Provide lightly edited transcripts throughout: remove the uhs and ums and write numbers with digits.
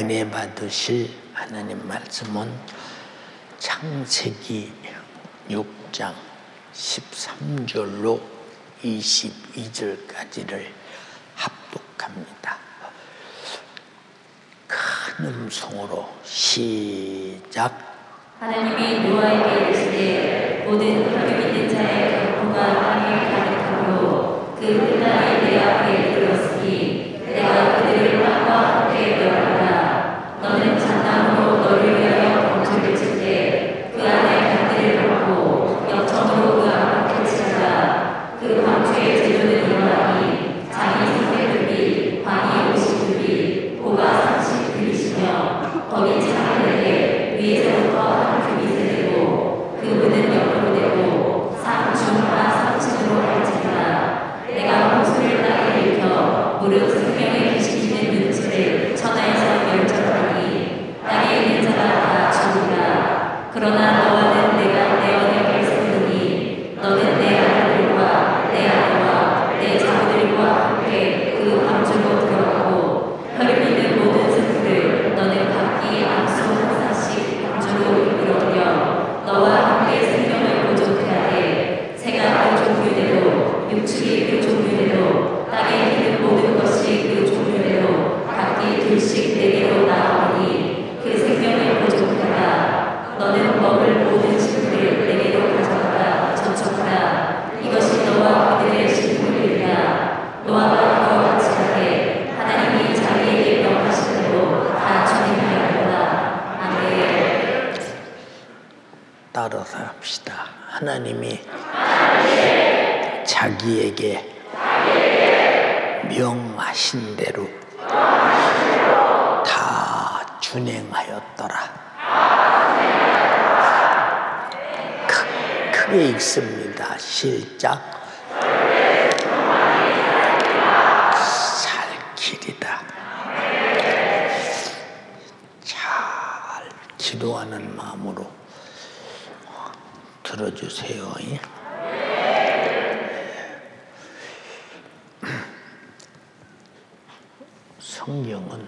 은혜 받으실 하나님 말씀은 창세기 6장 13절로 22절까지를 합독합니다. 큰 음성으로 시작. 하나님이 노아에게 이르시되 모든 혈육 있는 자의 강포가 땅에 가득하므로 그 흩날이 내 앞에 이르렀으니 내가 그들을 땅과 함께 멸하라. 너는 잣나무로 너를 위하여 범죄를 칠때 그 안에 강들을 밟고 역청으로 그 앞을 치라. 그 방주의 재료는 이러하니 장이 300규빗, 방이 50규빗, 고가 30규빗이며 거기 창을 위에서부터 한 규빗을 대고 그 문은 옆으로 대고 상중하 3층으로 갈지니라. 내가 홍수를 땅에 일으켜 무릇 생명의 기식 있는 눈치를 천하에서 멸절하니 땅에 있는 자가 다 죽으리라. 그러나 너와는 내가 내 언약을 세우니 너는 내 아들들과 내 아내와 내 자녀들과 함께 그 방주로 들어가고 혈육 있는 모든 생물을 너는 각기 암소 한 쌍씩 방주로 이끌어들여 너와 함께 생명을 보존하되 새가 그 종류대로 육축이 그 종류대로 땅에 있는 모든 것이 그 종류대로 각기 둘씩 내게로 나아오니 그 생명을 보존하라. 너는 먹을 모든 식물을 내게로 가져가라. 저축하라. 이것이 너와 그들의 식물이라. 노아가 그와 같이 하되 하나님이 자기에게 명하신 대로 다 준행하였다. 아멘. 따라서 합시다. 하나님이 자기에게 명하신 대로 다 준행하였더라. 크게 읽습니다. 시작. 살 길이다. 잘 기도하는 마음으로 들어주세요. 성경은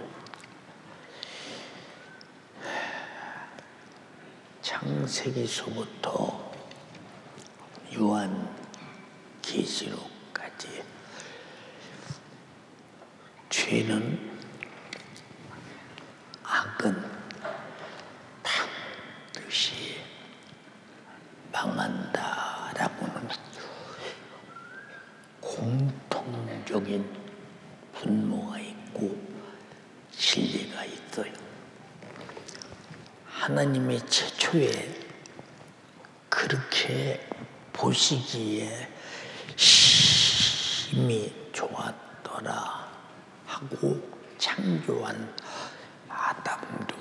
창세기서부터 요한계시록까지 죄는, 악은 반드시 망한다라고는 공통적인 분모가 있고 진리가 있어요. 하나님이 최초에 그렇게 보시기에 힘이 좋았더라 하고 창조한 아담도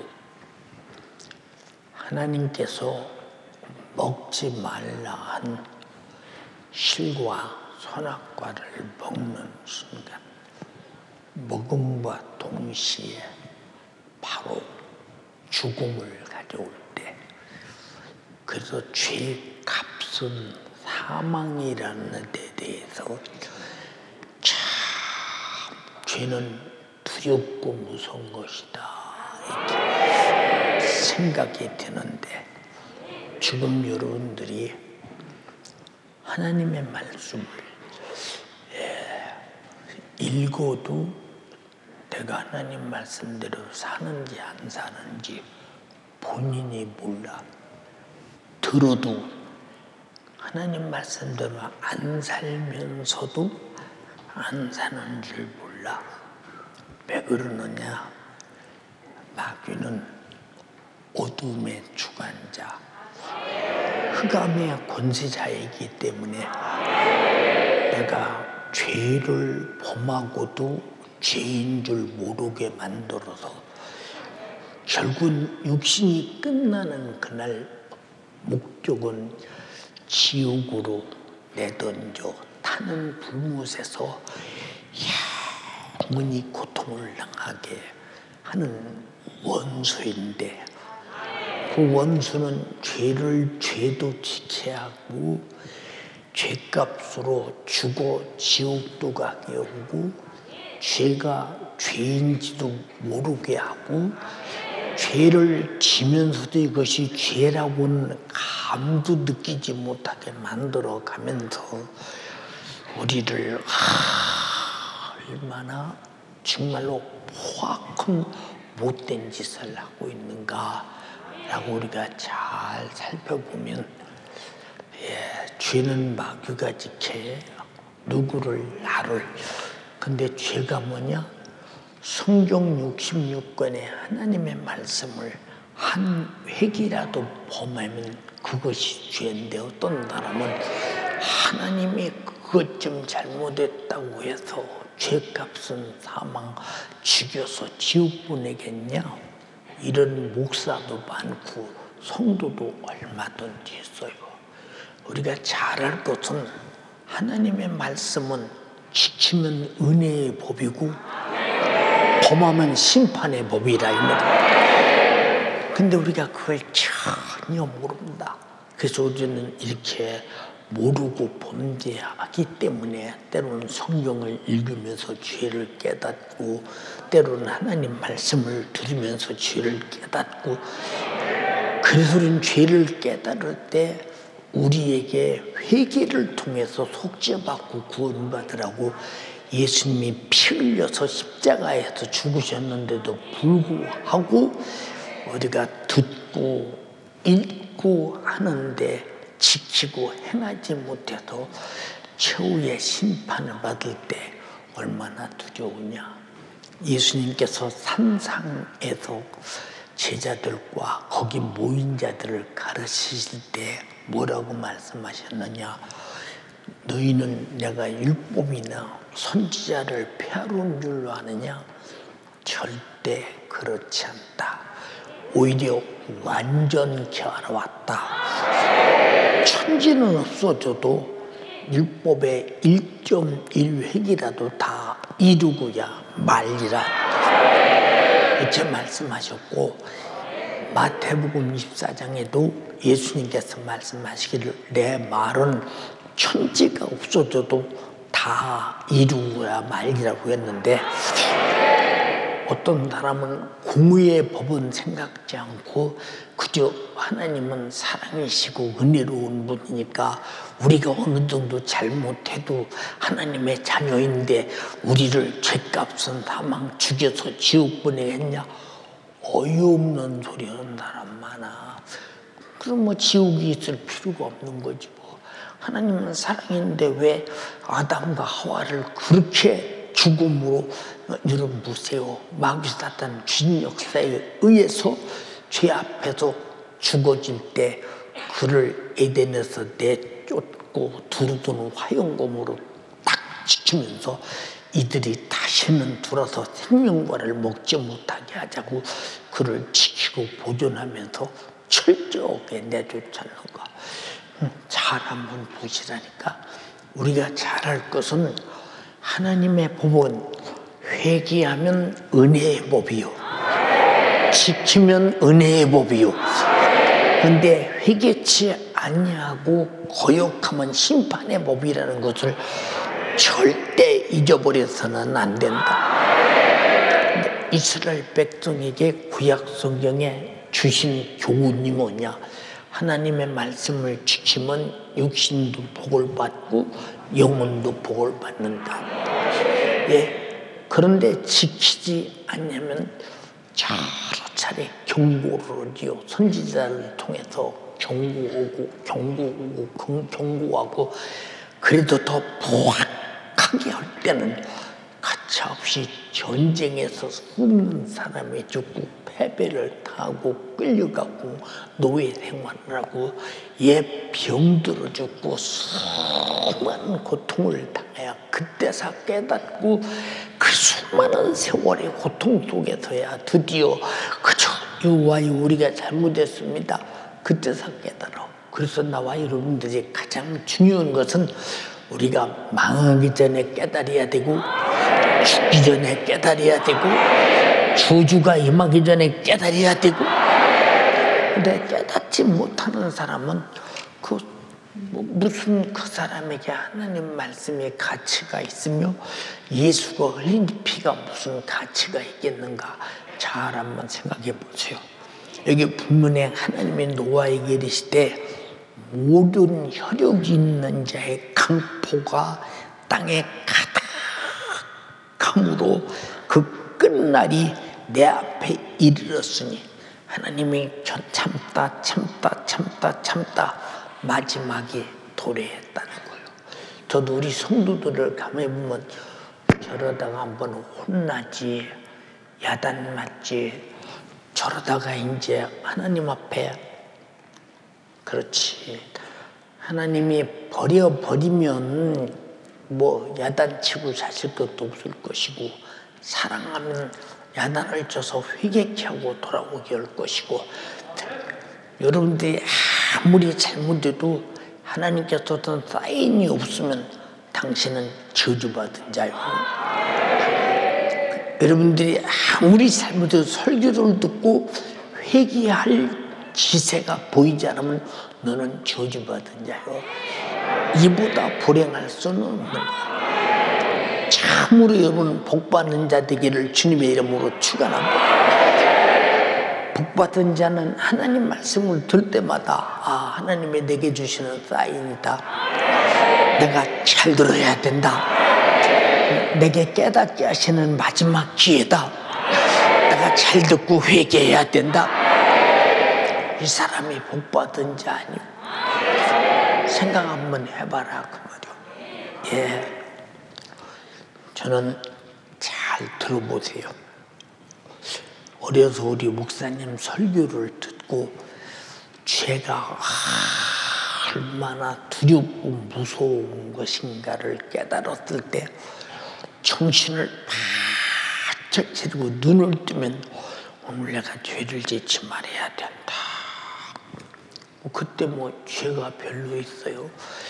하나님께서 먹지 말라 한 실과 선악과를 먹는 순간 먹음과 동시에 바로 죽음을 가져올 때, 그래서 죄의 값은 사망이라는 데 대해서 참 죄는 두렵고 무서운 것이다 이렇게 생각이 드는데, 지금 여러분들이 하나님의 말씀을 읽어도 내가 하나님 말씀대로 사는지 안 사는지 본인이 몰라. 들어도 하나님 말씀대로 안 살면서도 안 사는 줄 몰라. 왜 그러느냐? 마귀는 어둠의 주관자, 흑암의 권세자이기 때문에 내가 죄를 범하고도 죄인 줄 모르게 만들어서 결국 육신이 끝나는 그날 목적은 지옥으로 내던져 타는 불못에서 영원히 고통을 당하게 하는 원수인데, 그 원수는 죄를 죄도 지켜야 하고 죄값으로 죽어 지옥도 가게 하고 죄가 죄인지도 모르게 하고 죄를 지면서도 이것이 죄라고는 감도 느끼지 못하게 만들어 가면서 우리를 얼마나 정말로 포악한 못된 짓을 하고 있는가라고 우리가 잘 살펴보면 죄는 마귀가 지켜 누구를 나를. 근데 죄가 뭐냐? 성경 66권의 하나님의 말씀을 한 획이라도 범하면 그것이 죄인데, 어떤 사람은 하나님이 그것 좀 잘못했다고 해서 죄값은 사망, 죽여서 지옥 보내겠냐? 이런 목사도 많고 성도도 얼마든지 있어요. 우리가 잘할 것은 하나님의 말씀은 지키면 은혜의 법이고 범하면 심판의 법이라 이 말이에요. 근데 우리가 그걸 전혀 모른다. 그래서 우리는 이렇게 모르고 범죄하기 때문에 때로는 성경을 읽으면서 죄를 깨닫고, 때로는 하나님 말씀을 들으면서 죄를 깨닫고, 그래서 우리는 죄를 깨달을 때 우리에게 회개를 통해서 속죄받고 구원받으라고 예수님이 피 흘려서 십자가에서 죽으셨는데도 불구하고 우리가 듣고 읽고 하는데 지키고 행하지 못해서 최후의 심판을 받을 때 얼마나 두려우냐. 예수님께서 산상에서 제자들과 거기 모인 자들을 가르치실 때 뭐라고 말씀하셨느냐? 너희는 내가 율법이나 선지자를 폐하러 온 줄로 아느냐? 절대 그렇지 않다. 오히려 완전케 하러 왔다. 천지는 없어져도 율법의 1.1획이라도 다 이루고야 말리라. 이렇게 말씀하셨고, 마태복음 24장에도 예수님께서 말씀하시기를 내 말은 천지가 없어져도 다 이루고야 말리라고 했는데, 어떤 사람은 공의의 법은 생각지 않고 그저 하나님은 사랑이시고 은혜로운 분이니까 우리가 어느 정도 잘못해도 하나님의 자녀인데 우리를 죄값은 사망 죽여서 지옥 보내겠냐? 어이없는 소리 하는 사람 많아. 그럼 뭐 지옥이 있을 필요가 없는 거지 뭐. 하나님은 사랑인데 왜 아담과 하와를 그렇게 죽음으로, 여러분 보세요. 마귀 사탄 주인 역사에 의해서 죄 앞에서 죽어질 때 그를 에덴에서 내쫓고 두루두는 화영검으로 딱 지키면서 이들이 다시는 들어서 생명과를 먹지 못하게 하자고 그를 지키고 보존하면서 철저하게 내쫓았는 거. 잘 한번 보시라니까. 우리가 잘할 것은 하나님의 법은 회개하면 은혜의 법이요, 지키면 은혜의 법이요. 근데 회개치 아니하고 거역하면 심판의 법이라는 것을 절대 잊어버려서는 안 된다. 이스라엘 백성에게 구약 성경에 주신 교훈이 뭐냐? 하나님의 말씀을 지키면 육신도 복을 받고 영혼도 복을 받는다. 예. 그런데 지키지 않으면 차례 경고를 하지요. 선지자를 통해서 경고하고 그래도 더 포악하게 할 때는 가차없이 전쟁에서 수많은 사람이 죽고 패배를 당하고 끌려가고 노예 생활을 하고 병들어 죽고 수많은 고통을 당해야 그때서 깨닫고 그 수많은 세월의 고통 속에서야 드디어 그저 여호와여 우리가 잘못했습니다. 그때서 깨달아. 그래서 나와 여러분들이 가장 중요한 것은 우리가 망하기 전에 깨달아야 되고 죽기 전에 깨달아야 되고 저주가 임하기 전에 깨달아야 되고, 근데 깨닫지 못하는 사람은 그 무슨 그 사람에게 하나님 말씀의 가치가 있으며 예수가 흘린 피가 무슨 가치가 있겠는가? 잘 한번 생각해 보세요. 여기 본문에 하나님의 노아에게 이르시되 모든 혈육 있는 자의 강포가 땅에 가득함으로 그 끝날이 내 앞에 이르렀으니 하나님이 참다 마지막에 도래했다는 거예요. 저도 우리 성도들을 가만히 보면 저러다가 한번 혼나지, 야단 맞지, 저러다가 이제 하나님 앞에 그렇지. 하나님이 버려버리면 뭐 야단치고 사실 것도 없을 것이고 사랑하면 야단을 쳐서 회개케 하고 돌아오게 할 것이고 여러분들이 아무리 잘못해도 하나님께서 어떤 사인이 없으면 당신은 저주받은 자요. 여러분들이 아무리 잘못해도 설교를 듣고 회개할 기세가 보이지 않으면 너는 저주받은 자요. 이보다 불행할 수는 없는 거야. 참으로 여러분 복받는 자 되기를 주님의 이름으로 축원합니다. 복받은 자는 하나님 말씀을 들 때마다 하나님이 내게 주시는 사인이다. 내가 잘 들어야 된다. 내게 깨닫게 하시는 마지막 기회다. 내가 잘 듣고 회개해야 된다. 이 사람이 복받은 자 아니오. 생각 한번 해봐라 그 말이오. 예, 저는 잘 들어보세요. 어려서 우리 목사님 설교를 듣고 죄가 얼마나 두렵고 무서운 것인가를 깨달았을 때 정신을 바짝 차리고 눈을 뜨면 오늘 내가 죄를 짓지 말아야 된다. 그때 죄가 별로 있어요.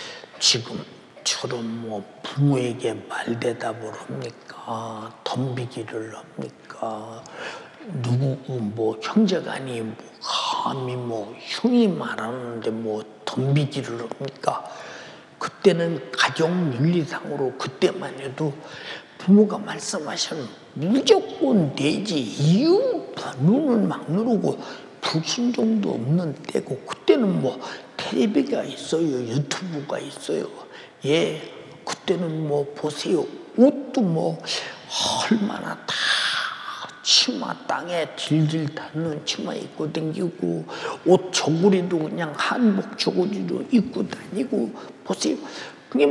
지금처럼 부모에게 말대답을 합니까? 덤비기를 합니까? 누구 형제간이 감히 형이 말하는데 덤비기를 합니까? 그때는 가정 윤리상으로 그때만 해도 부모가 말씀하시면 무조건 내지 이유 눈을 막 누르고 불순종도 없는 때고 그때는 텔레비가 있어요. 유튜브가 있어요. 예, 그때는 보세요. 옷도 얼마나 다 치마 땅에 질질 닿는 치마 입고 다니고 옷 저고리도 그냥 한복 저고리로 입고 다니고 보세요. 그게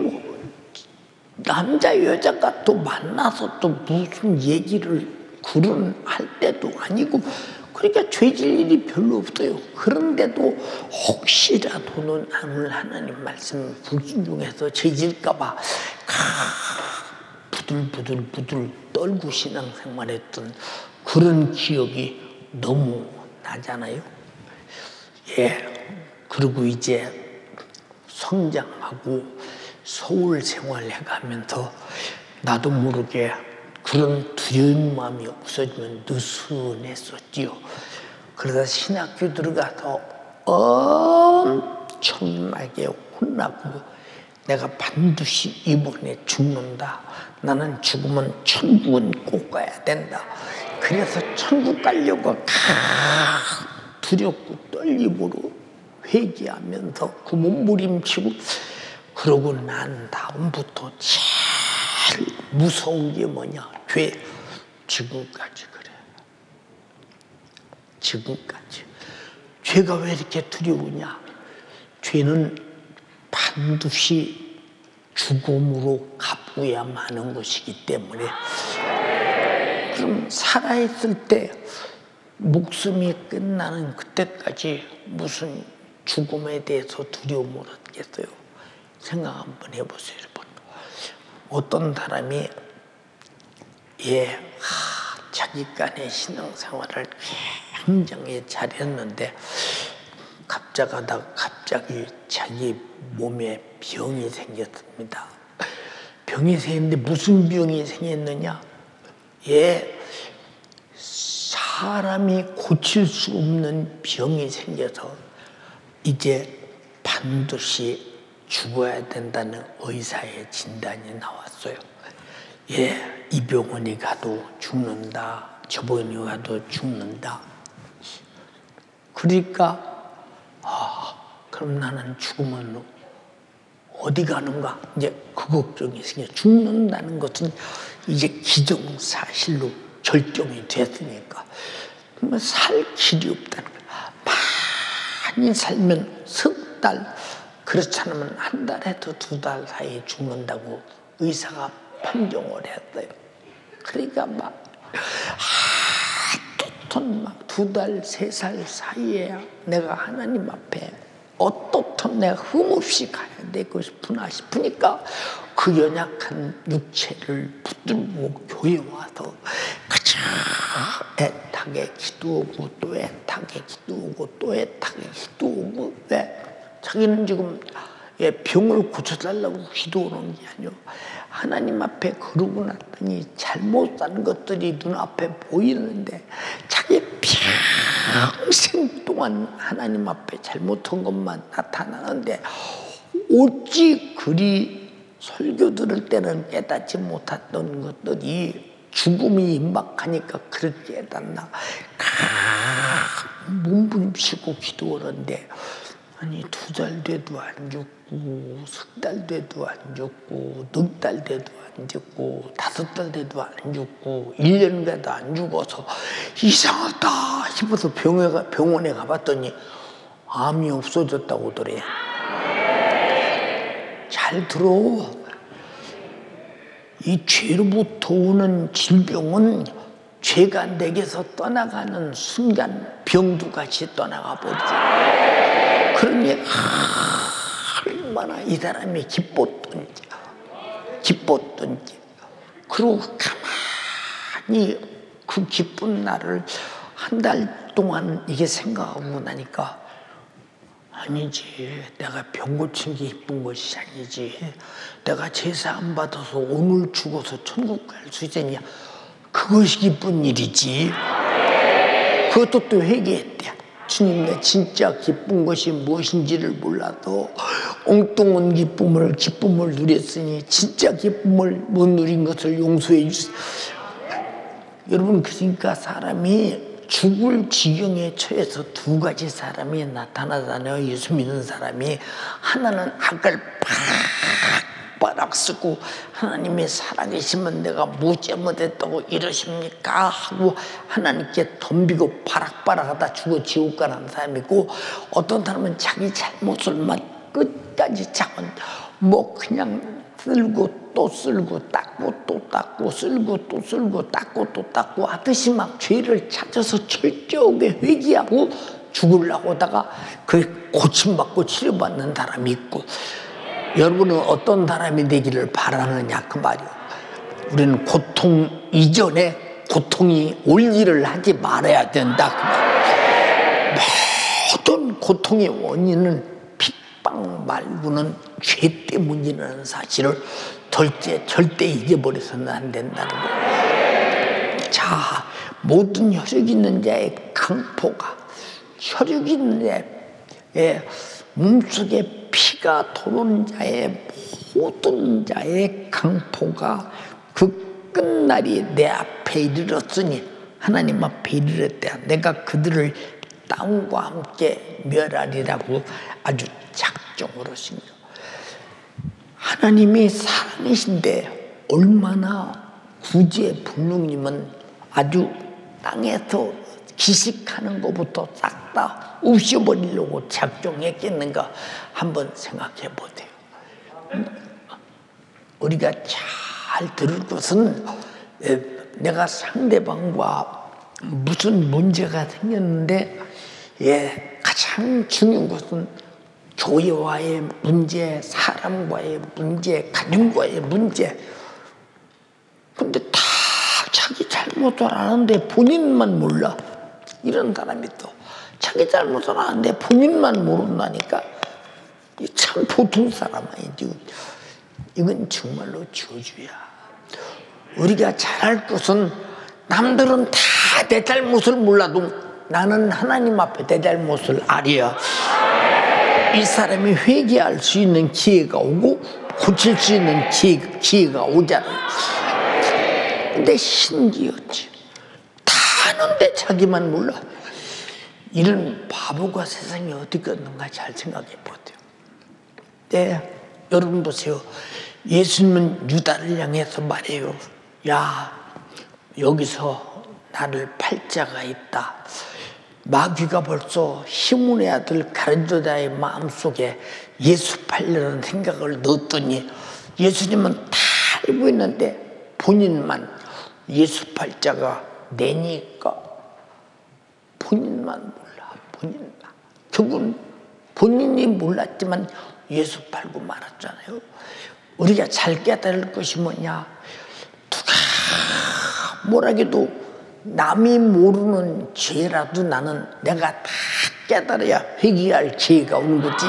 남자 여자가 또 만나서 또 무슨 얘기를 할 때도 아니고 그러니까 죄질 일이 별로 없어요. 그런데도 혹시라도는 하나님 말씀 불순종해서 죄질까봐 부들부들 떨고 신앙생활했던 그런 기억이 너무 나잖아요. 예, 그리고 이제 성장하고 서울 생활해가면서 나도 모르게 그런 두려운 마음이 없어지면 느슨했었지요. 그러다 신학교 들어가서 엄청나게 혼나고 내가 반드시 이번에 죽는다. 나는 죽으면 천국은 꼭 가야 된다. 그래서 천국 가려고 두렵고 떨림으로 회개하면서 그 몸부림치고 그러고 난 다음부터 제일 무서운 게 뭐냐? 죄. 지금까지 그래. 지금까지. 죄가 왜 이렇게 두려우냐? 죄는 반드시 죽음으로 갚아야 마는 것이기 때문에 그럼 살아있을 때 목숨이 끝나는 그때까지 무슨 죽음에 대해서 두려움을 얻겠어요? 생각 한번 해보세요, 여러분. 어떤 사람이 자기간의 신앙생활을 굉장히 잘했는데 갑자기 자기 몸에 병이 생겼습니다. 병이 생겼는데 무슨 병이 생겼느냐? 사람이 고칠 수 없는 병이 생겨서 이제 반드시 죽어야 된다는 의사의 진단이 나왔어요. 예, 이 병원에 가도 죽는다, 저 병원에 가도 죽는다. 그러니까 그럼 나는 죽으면 어디 가는가? 이제 그 걱정이 생겨. 죽는다는 것은 이제 기정사실로 결정이 됐으니까. 그러면 살 길이 없다는 거야. 많이 살면 석 달, 그렇지 않으면 한 달에도 2달 사이에 죽는다고 의사가 판정을 했어요. 그러니까 막 막 2달, 3살 사이에 내가 하나님 앞에 어떻든 내가 흠없이 가야 되고 싶으나 싶으니까 그 연약한 육체를 붙들고 교회 와서 가장 애타게 기도하고 또 애타게 기도하고 또 애타게 기도하고. 자기는 지금 병을 고쳐달라고 기도하는 게 아니고 하나님 앞에 그러고 났더니 잘못 산 것들이 눈앞에 보이는데 자기 평생 동안 하나님 앞에 잘못한 것만 나타나는데 어찌 그리 설교 들을 때는 깨닫지 못했던 것들이 죽음이 임박하니까 그렇게 깨닫나. 몸부림치고 기도하는데 아니 2달 돼도 안 죽고 3달 돼도 안 죽고 4달 돼도 안 죽고 5달 돼도 안 죽고 1년 가도 안 죽어서 이상하다 싶어서 병원에 가봤더니 암이 없어졌다고 하더래. 잘 들어. 이 죄로부터 오는 질병은 죄가 내게서 떠나가는 순간 병두같이 떠나가 버리지. 그러니 얼마나 이 사람이 기뻤던지. 그리고 가만히 그 기쁜 날을 한 달 동안 이게 생각하고 나니까 아니지, 내가 병 고친 게 기쁜 것이 아니지, 내가 제사 안 받아서 오늘 죽어서 천국 갈 수 있으냐, 그것이 기쁜 일이지. 그것도 또 회개했대. 주님, 내 진짜 기쁜 것이 무엇인지를 몰라도 엉뚱한 기쁨을 누렸으니 진짜 기쁨을 못 누린 것을 용서해 주세요. 여러분, 그러니까 사람이 죽을 지경에 처해서 2가지 사람이 나타나잖아요. 예수 믿는 사람이. 하나는 악을 빡빡 쓰고 하나님이 살아계시면 내가 뭐 잘못했다고 이러십니까 하고 하나님께 덤비고 바락바락하다 죽어 지옥 가는 사람이 있고, 어떤 사람은 자기 잘못을만 끝까지 참은 뭐 그냥 쓸고 또 쓸고 닦고 또 닦고 쓸고 또 쓸고 닦고 또 닦고 하듯이 막 죄를 찾아서 철저하게 회개하고 죽으려고 하다가 그 고침받고 치료받는 사람이 있고, 여러분은 어떤 사람이 되기를 바라느냐 그 말이요. 우리는 고통 이전에 고통이 올 일을 하지 말아야 된다 그 말이요. 모든 고통의 원인은 핍박 말고는 죄 때문이라는 사실을 절대 잊어버려서는 안 된다는 거예요. 자, 모든 혈육 있는 자의 강포가, 혈육 있는 자의 몸속에 피가 도는 자의 모든 자의 강포가 그 끝날이 내 앞에 이르렀으니, 하나님 앞에 이르렀대. 내가 그들을 땅과 함께 멸하리라고 아주 작정을 하신 거예요. 하나님이 사랑이신데 얼마나 구제불능님은 아주 땅에서 기식하는 것부터 싹 다 없애버리려고 작정했겠는가 한번 생각해 보세요. 우리가 잘 들을 것은, 내가 상대방과 무슨 문제가 생겼는데 가장 중요한 것은 교회와의 문제, 사람과의 문제, 가정과의 문제. 근데 다 자기 잘못을 아는데 본인만 몰라. 이런 사람이 또 자기 잘못을 아는데 본인만 모른다니까. 참 보통 사람 아니지. 이건 정말로 저주야. 우리가 잘할 것은 남들은 다 내 잘못을 몰라도 나는 하나님 앞에 내 잘못을 알아야 이 사람이 회개할 수 있는 기회가 오고 고칠 수 있는 기회가 오잖아요. 근데 신기하지. 다 아는데 자기만 몰라. 이런 바보가 세상에 어디 있는가 잘 생각해 보세요. 네, 여러분 보세요. 예수님은 유다를 향해서 말해요. 야, 여기서 나를 팔자가 있다. 마귀가 벌써 시몬의 아들 가룟유다의 마음속에 예수 팔려는 생각을 넣었더니 예수님은 다 알고 있는데 본인만 예수 팔자가 내니까 본인만 몰라. 본인만. 결국은 본인이 몰랐지만 예수 팔고 말았잖아요. 우리가 잘 깨달을 것이 뭐냐. 누가 뭐라해도 남이 모르는 죄라도 나는 내가 다 깨달아야 회개할 기회가 오는 거지.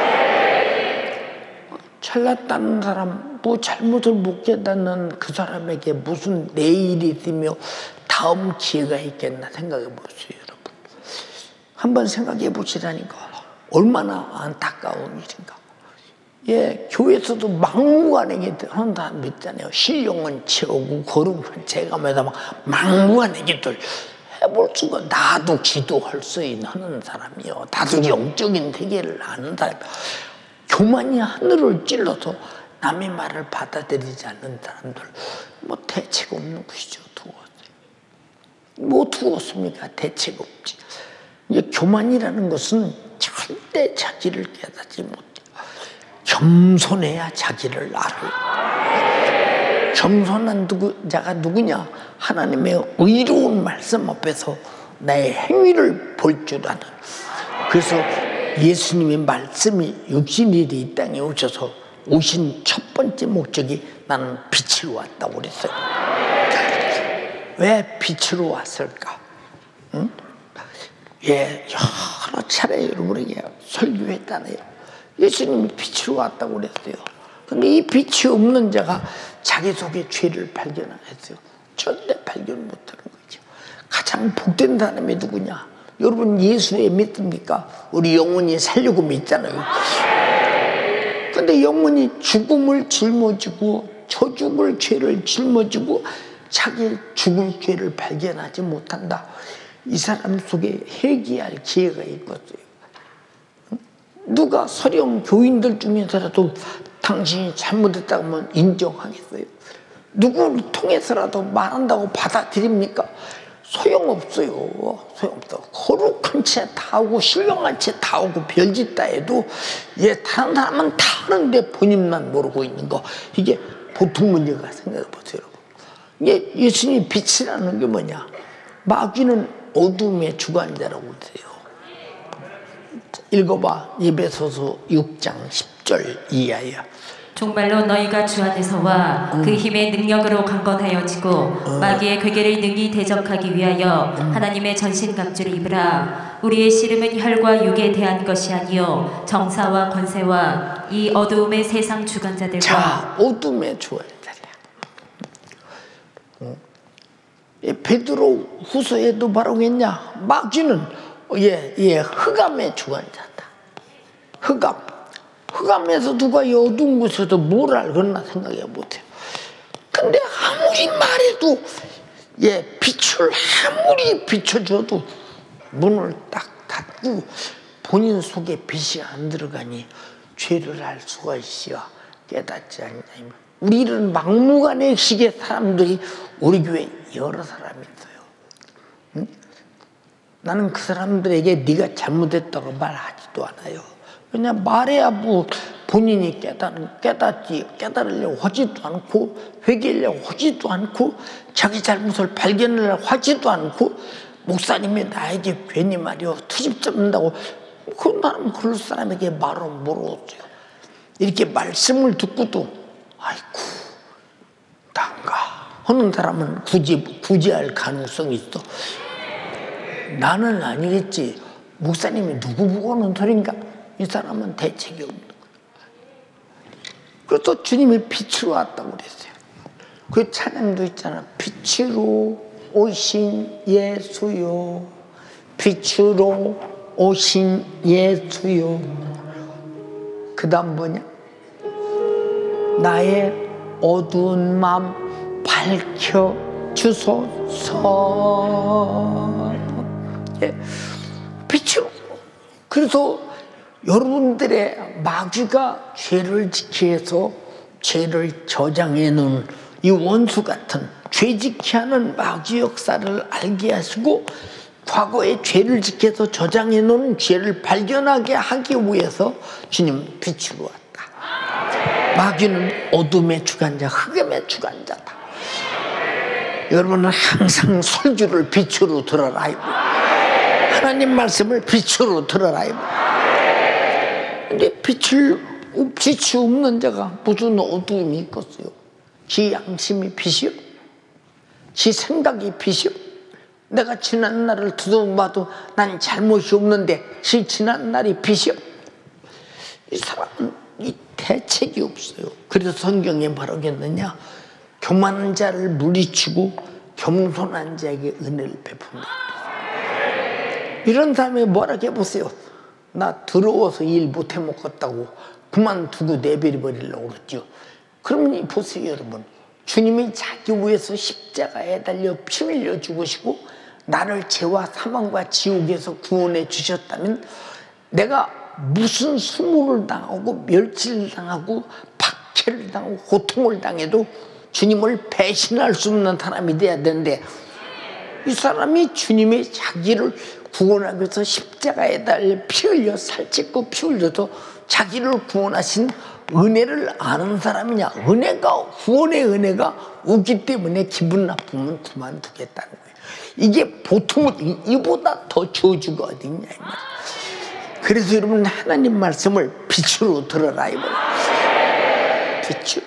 잘났다는 사람, 뭐 잘못을 못 깨닫는 그 사람에게 무슨 내일이 있으며 다음 기회가 있겠나 생각해 보세요, 여러분. 한번 생각해 보시라니까. 얼마나 안타까운 일인가. 예, 교회에서도 막무가내게 하는 사람 있잖아요. 신령은 채우고 거룩한 체감에다 막 막무가내게들 해볼 수가. 나도 기도할 수 있는 사람이요. 나도 영적인 세계를 아는 사람. 교만이 하늘을 찔러서 남의 말을 받아들이지 않는 사람들, 뭐 대책 없는 것이죠. 뭐 두었습니까? 대책 없지. 이제 교만이라는 것은 절대 자기를 깨닫지 못해. 겸손해야 자기를 알아요. 겸손한 자가 누구냐? 하나님의 의로운 말씀 앞에서 나의 행위를 볼 줄 아는. 그래서 예수님의 말씀이 육신이 돼 이 땅에 오셔서 오신 첫 번째 목적이 나는 빛으로 왔다고 그랬어요. 왜 빛으로 왔을까? 응? 예, 여러 차례 여러분에게 설교했잖아요. 예수님이 빛으로 왔다고 그랬어요. 근데 이 빛이 없는 자가 자기 속에 죄를 발견하겠어요. 절대 발견 못하는 거죠. 가장 복된 사람이 누구냐? 여러분 예수에 믿습니까? 우리 영혼이 살려고 믿잖아요. 근데 영혼이 죽음을 짊어지고 저 죽을 죄를 짊어지고 자기 죽을 죄를 발견하지 못한다. 이 사람 속에 회개할 기회가 있겠어요. 누가 서령 교인들 중에서라도 당신이 잘못했다고 하면 인정하겠어요? 누구를 통해서라도 말한다고 받아들입니까? 소용없어요. 소용없어. 거룩한 채 다 오고 신령한 채 다 오고 별짓 다 해도 다른 사람은 다 아는데 본인만 모르고 있는 거. 이게 보통 문제가 생각해 보세요. 예수님이 빛이라는 게 뭐냐? 마귀는 어둠의 주관자라고 그러세요. 읽어봐. 에베소서 6장 10절 이하야. 정말로 너희가 주 안에서와 그 힘의 능력으로 강건하여지고 마귀의 괴계를 능히 대적하기 위하여 하나님의 전신갑주를 입으라. 우리의 씨름은 혈과 육에 대한 것이 아니요 정사와 권세와 이 어두움의 세상 주관자들과. 자, 어둠의 주관자야. 베드로 후서에도 바로겠냐? 마귀는 흑암의 주관자다. 흑암에서 누가 이 어두운 곳에서 뭘 알겠나 생각해 보세요. 근데 아무리 말해도 빛을 아무리 비춰줘도 문을 딱 닫고 본인 속에 빛이 안 들어가니 죄를 알 수가 있어 깨닫지 않냐. 우리 이런 막무가내 식의 사람들이 우리 교회에 여러 사람이 있어요. 응? 나는 그 사람들에게 네가 잘못했다고 말하지도 않아요. 그냥 말해야 뭐 본인이 깨달으려고 하지도 않고 회개하려고 하지도 않고 자기 잘못을 발견하려고 하지도 않고 목사님이 나에게 괜히 말이요 트집 잡는다고 그럴 사람에게 말을 물어보세요. 이렇게 말씀을 듣고도 아이고 난가 하는 사람은 구제할 가능성이 있어. 나는 아니겠지. 목사님이 누구 보고 하는 소린가? 이 사람은 대책이 없는 거예요. 그래서 주님이 빛으로 왔다고 그랬어요. 그 찬양도 있잖아. 빛으로 오신 예수요, 빛으로 오신 예수요, 그 다음 뭐냐? 나의 어두운 마음 밝혀주소서. 예, 빛으로. 그래서 여러분들의 마귀가 죄를 지키기 위해서 죄를 저장해 놓은 이 원수 같은 죄짓게 하는 마귀 역사를 알게 하시고 과거의 죄를 지켜서 저장해 놓은 죄를 발견하게 하기 위해서 주님 빛으로 왔다. 마귀는 어둠의 주관자, 흑암의 주관자다. 여러분은 항상 설교를 빛으로 들어라. 하나님 말씀을 빛으로 들어라. 근데 빛이 없는 자가 무슨 어둠이 있겠어요? 지 양심이 빛이요? 지 생각이 빛이요? 내가 지난 날을 두둔봐도 난 잘못이 없는데 지 지난 날이 빛이요? 이 사람은 이 대책이 없어요. 그래서 성경에 뭐라겠느냐? 교만한 자를 물리치고 겸손한 자에게 은혜를 베푼다. 이런 사람이 뭐라고 해보세요. 나 더러워서 일 못해 먹겠다고 그만두고 내버려버리려고 그러죠. 그러면 보세요 여러분. 주님이 자기 위해서 십자가에 달려 피 흘려 죽으시고 나를 죄와 사망과 지옥에서 구원해 주셨다면 내가 무슨 수모를 당하고 멸치를 당하고 박해를 당하고 고통을 당해도 주님을 배신할 수 없는 사람이 돼야 되는데 이 사람이 주님이 자기를 구원하기 위해서 십자가에 달려 피 흘려 살찌고 피 흘려서 자기를 구원하신 은혜를 아는 사람이냐? 은혜가 구원의 은혜가 없기 때문에 기분 나쁘면 그만두겠다는 거예요. 이게 보통은 이보다 더 저주가 어디 있냐 이 말이에요. 그래서 여러분 하나님 말씀을 빛으로 들어라 이 말이에요. 빛으로.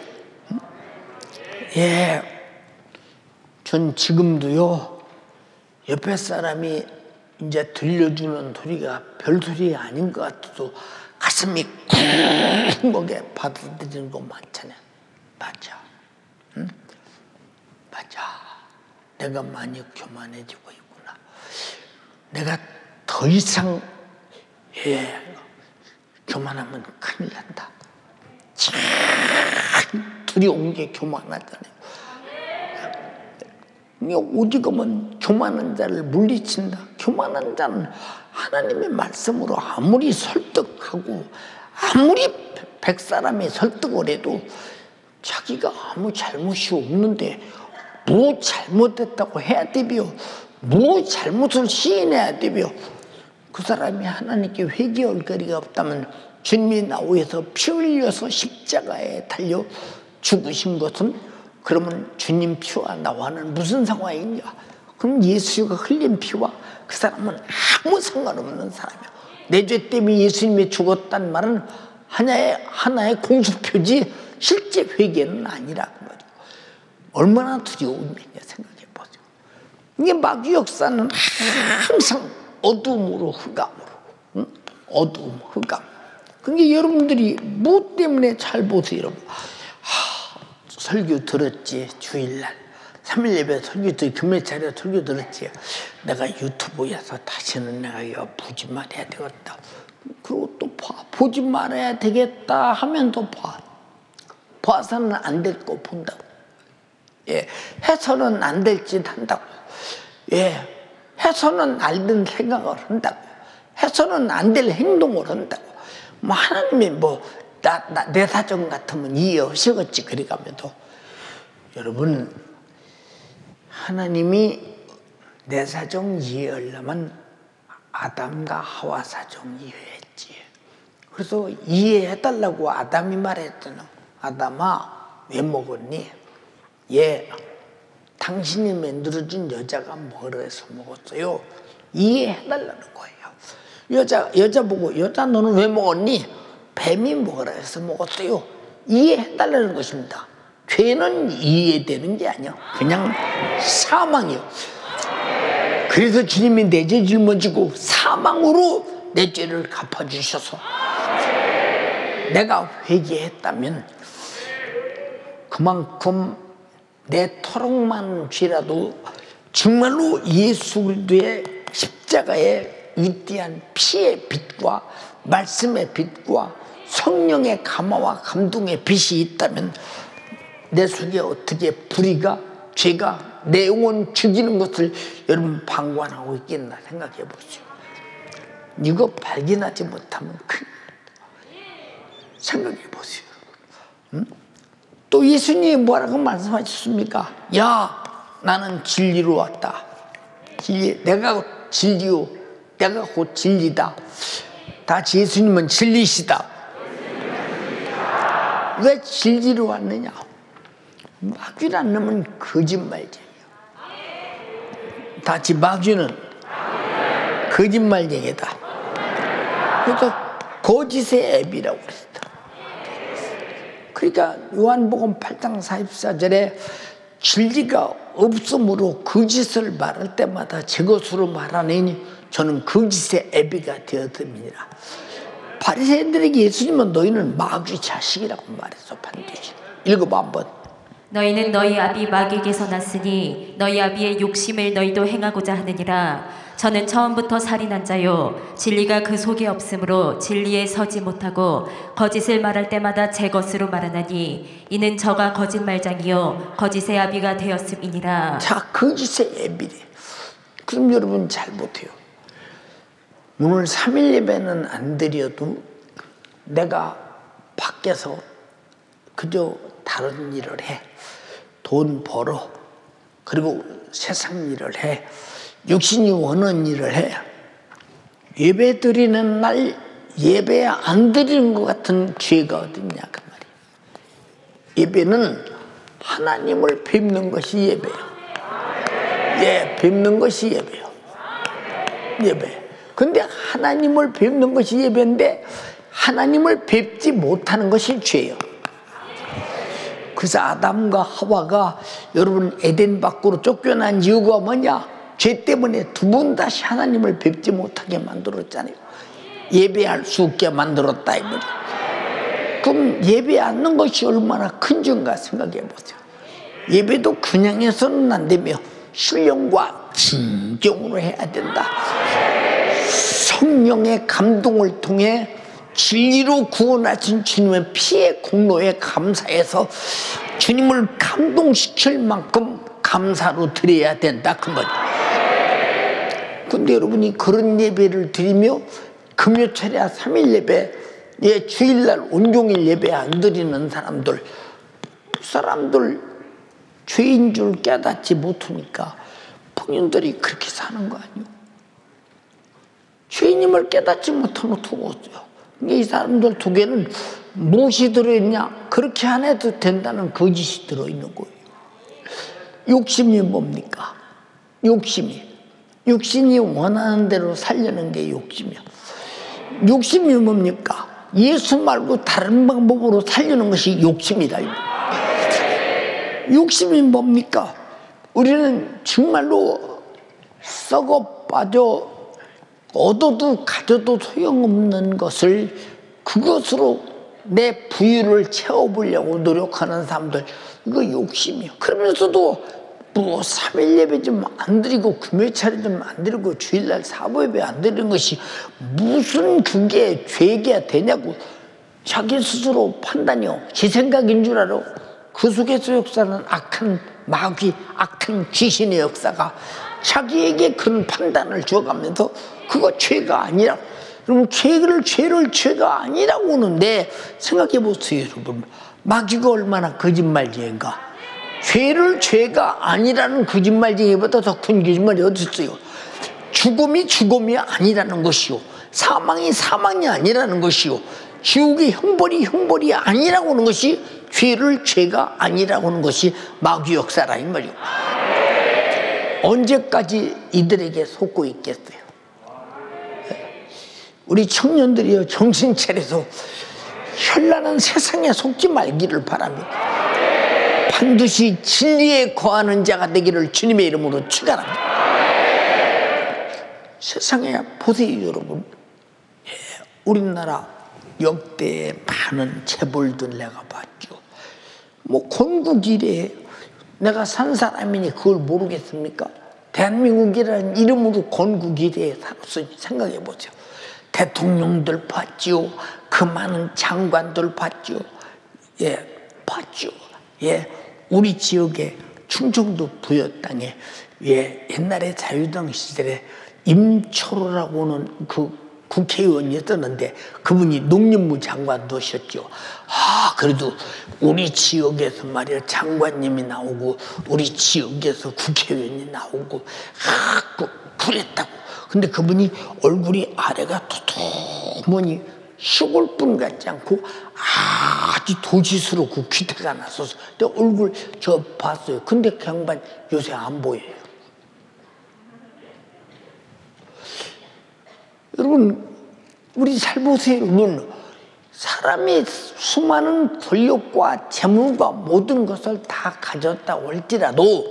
예, 전 지금도요 옆에 사람이 이제 들려주는 소리가 별소리 아닌 것 같아도 가슴이 쿵하게 받아들이는 거 많잖아요. 맞아. 응? 맞아. 내가 많이 교만해지고 있구나. 내가 더 이상 교만하면 큰일 난다. 참 두려운 게 교만하잖아요. 어디 가면 교만한 자를 물리친다. 교만한 자는 하나님의 말씀으로 아무리 설득하고 아무리 100사람이 설득을 해도 자기가 아무 잘못이 없는데 뭐 잘못했다고 해야 되며 뭐 잘못을 시인해야 되며 그 사람이 하나님께 회개할 거리가 없다면 주님이 나오셔서 피 흘려서 십자가에 달려 죽으신 것은 그러면 주님 피와 나와는 무슨 상황인가? 그럼 예수가 흘린 피와 그 사람은 아무 상관없는 사람이야. 내 죄 때문에 예수님이 죽었단 말은 하나의 공수표지 실제 회개는 아니라는 거죠. 얼마나 두려운 일이냐 생각해 보세요. 이게 마귀 역사는 항상 어둠으로 흑암으로, 응? 어둠, 흑암. 그러니까 여러분들이 뭐 때문에 잘 보세요, 여러분. 설교 들었지 주일날 3일 예배 설교 들었지 금요 차례 설교 들었지 내가 유튜브에서 다시는 내가 이거 보지 말아야 되겠다 그리고 또 보지 말아야 되겠다 하면 또 봐서는 안 될 거 본다고 해서는 안 될 짓 한다고 해서는 안 될 생각을 한다고 해서는 안 될 행동을 한다고 뭐 하나님이 내 사정 같으면 이해하시겠지. 그래가면도 여러분 하나님이 내 사정 이해하려면 아담과 하와 사정 이해했지. 그래서 이해해달라고 아담이 말했잖아. 아담아 왜 먹었니? 당신이 만들어준 여자가 뭐라 해서 먹었어요? 이해해달라는 거예요. 여자 보고 여자 너는 왜 먹었니? 뱀이 뭐라 해서 먹었어요? 이해해달라는 것입니다. 죄는 이해되는 게 아니야. 그냥 사망이요. 그래서 주님이 내 죄 짊어지고 사망으로 내 죄를 갚아주셔서 내가 회개했다면 그만큼 내 토록만 죄라도 정말로 예수 그리스도의 십자가의 위대한 피의 빛과 말씀의 빛과 성령의 감화와 감동의 빛이 있다면 내 속에 어떻게 불의가, 죄가 내 영혼 죽이는 것을 여러분 방관하고 있겠나 생각해 보세요. 이거 발견하지 못하면 큰일. 생각해 보세요. 또 예수님이 뭐라고 말씀하셨습니까? 야, 나는 진리로 왔다. 내가 진리요, 내가 곧 진리다. 다 예수님은 진리시다. 왜 진리로 왔느냐? 마귀란 놈은 거짓말쟁이야. 다시 마귀는 거짓말쟁이다. 그래서 거짓의 앱이라고 그랬다. 그러니까 요한복음 8장 44절에 진리가 없으므로 거짓을 말할 때마다 제 것으로 말하느니 저는 거짓의 애비가 되었음이니라. 바리새인들에게 예수님은 너희는 마귀 자식이라고 말해서 반드시 읽어봐 한번. 너희는 너희 아비 마귀에게서 났으니 너희 아비의 욕심을 너희도 행하고자 하느니라. 저는 처음부터 살인한 자요 진리가 그 속에 없으므로 진리에 서지 못하고 거짓을 말할 때마다 제 것으로 말하나니 이는 저가 거짓말장이요 거짓의 아비가 되었음이니라. 자, 거짓의 애비래. 그럼 여러분 잘 못해요. 오늘 3일 예배는 안 드려도 내가 밖에서 그저 다른 일을 해. 돈 벌어. 그리고 세상 일을 해. 육신이 원하는 일을 해. 예배 드리는 날 예배 안 드리는 것 같은 죄가 어딨냐 그 말이에요. 예배는 하나님을 뵙는 것이 예배예요. 예, 뵙는 것이 예배예요. 예배. 근데 하나님을 뵙는 것이 예배인데 하나님을 뵙지 못하는 것이 죄예요. 그래서 아담과 하와가 여러분 에덴 밖으로 쫓겨난 이유가 뭐냐? 죄 때문에 두 번 다시 하나님을 뵙지 못하게 만들었잖아요. 예배할 수 없게 만들었다 이 말이에요. 그럼 예배 않는 것이 얼마나 큰 죄인가 생각해 보세요. 예배도 그냥 해서는 안 되며 신령과 진정으로 해야 된다. 성령의 감동을 통해 진리로 구원하신 주님의 피의 공로에 감사해서 주님을 감동시킬 만큼 감사로 드려야 된다 그 말이에요. 근데 여러분이 그런 예배를 드리며 금요철이야 3일 예배, 예, 주일날 온종일 예배 안 드리는 사람들 죄인 줄 깨닫지 못하니까 본인들이 그렇게 사는 거 아니에요? 죄인임을 깨닫지 못하면 두고 어때요? 이 사람들 속에는 무엇이 들어있냐? 그렇게 안 해도 된다는 거짓이 들어있는 거예요. 욕심이 뭡니까? 육신이 원하는 대로 살려는 게 욕심이야. 욕심이 뭡니까? 예수 말고 다른 방법으로 살려는 것이 욕심이다. 욕심이 뭡니까? 우리는 정말로 썩어 빠져 얻어도 가져도 소용없는 것을 그것으로 내 부유를 채워보려고 노력하는 사람들, 이거 욕심이에요. 그러면서도 뭐 3일 예배 좀 안 드리고 금요일차례 좀 안 드리고 주일날 사부 예배 안 드리는 것이 무슨 그게 죄가 되냐고 자기 스스로 판단이요. 지 생각인 줄 알아. 그 속에서 역사는 악한 마귀, 악한 귀신의 역사가 자기에게 그런 판단을 주어가면서 그거 죄가 아니라, 그럼 죄를 죄가 아니라고는 내 생각해 보세요, 여러분. 마귀가 얼마나 거짓말쟁이인가. 죄를 죄가 아니라는 거짓말쟁이보다 더 큰 거짓말이 어디 있어요? 죽음이 아니라는 것이요, 사망이 아니라는 것이요, 지옥이 형벌이 아니라고 하는 것이 죄를 죄가 아니라고 하는 것이 마귀 역사라 이 말이요. 언제까지 이들에게 속고 있겠어요? 우리 청년들이요, 정신 차려서 현란한 세상에 속지 말기를 바랍니다. 반드시 진리에 거하는 자가 되기를 주님의 이름으로 축원합니다. 세상에 보세요, 여러분. 우리나라 역대 많은 재벌들 내가 봤죠. 뭐 건국 이래 내가 산 사람이니 그걸 모르겠습니까? 대한민국이라는 이름으로 건국 이래에 살았으니 생각해 보세요. 대통령들 봤지요. 그 많은 장관들 봤죠. 예, 봤죠. 예, 우리 지역에 충청도 부여 땅에 예, 옛날에 자유당 시절에 임철호라고는 그 국회의원이었는데 그분이 농림부 장관도셨죠. 그래도 우리 지역에서 말이야 장관님이 나오고 우리 지역에서 국회의원이 나오고 그랬다고. 근데 그분이 얼굴이 아래가 도톰하니 시골 분 같지 않고 아주 도지스럽고 귀태가 났어서 내 얼굴 저 봤어요. 근데 그 양반 요새 안 보여요. 여러분, 우리 잘 보세요. 여러분, 사람이 수많은 권력과 재물과 모든 것을 다 가졌다고 할지라도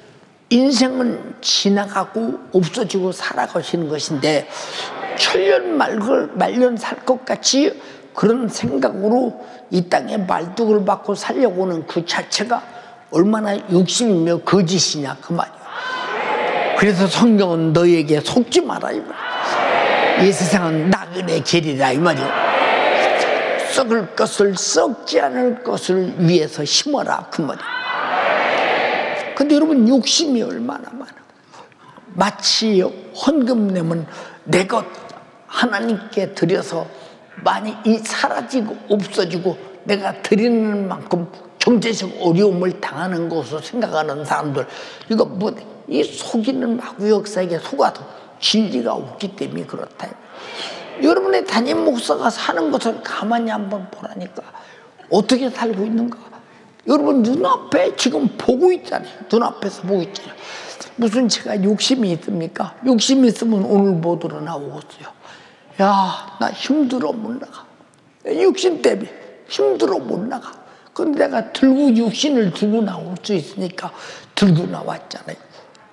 인생은 지나가고 없어지고 살아가시는 것인데 천년 말년 살 것 같이 그런 생각으로 이 땅에 말뚝을 받고 살려고 하는 그 자체가 얼마나 욕심이며 거짓이냐 그 말이야. 그래서 성경은 너에게 속지 마라 이 말이야. 이 세상은 나그네 길이라 이 말이야. 썩을 것을 썩지 않을 것을 위해서 심어라 그 말이야. 근데 여러분 욕심이 얼마나 많아. 마치 헌금 내면 내 것 하나님께 드려서 많이 사라지고 없어지고 내가 드리는 만큼 경제적 어려움을 당하는 것으로 생각하는 사람들, 이거 뭐 이 속이는 마귀 역사에게 속아도 진리가 없기 때문에 그렇다. 여러분의 담임 목사가 사는 것을 가만히 한번 보라니까. 어떻게 살고 있는가. 여러분 눈앞에 지금 보고 있잖아요. 눈앞에서 보고 있잖아요. 무슨 제가 욕심이 있습니까? 욕심이 있으면 오늘 보도로 나오겠어요. 야, 나 힘들어 못 나가. 육신 때문에 힘들어 못 나가. 근데 내가 들고 육신을 들고 나올 수 있으니까 들고 나왔잖아요.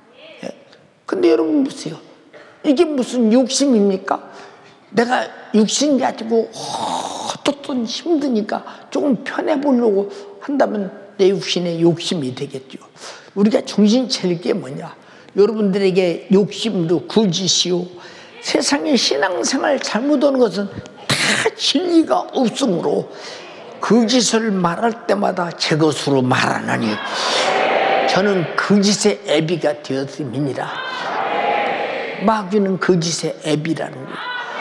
근데 여러분 보세요. 이게 무슨 욕심입니까? 내가 육신 가지고 어떻든 힘드니까 조금 편해보려고 한다면 내 육신의 욕심이 되겠죠. 우리가 정신 차릴 게 뭐냐. 여러분들에게 욕심도 거짓이요. 세상의 신앙생활 잘못하는 것은 다 진리가 없으므로 거짓을 말할 때마다 제 것으로 말하나니 저는 거짓의 애비가 되었음이니라. 마귀는 거짓의 애비라는 거예요.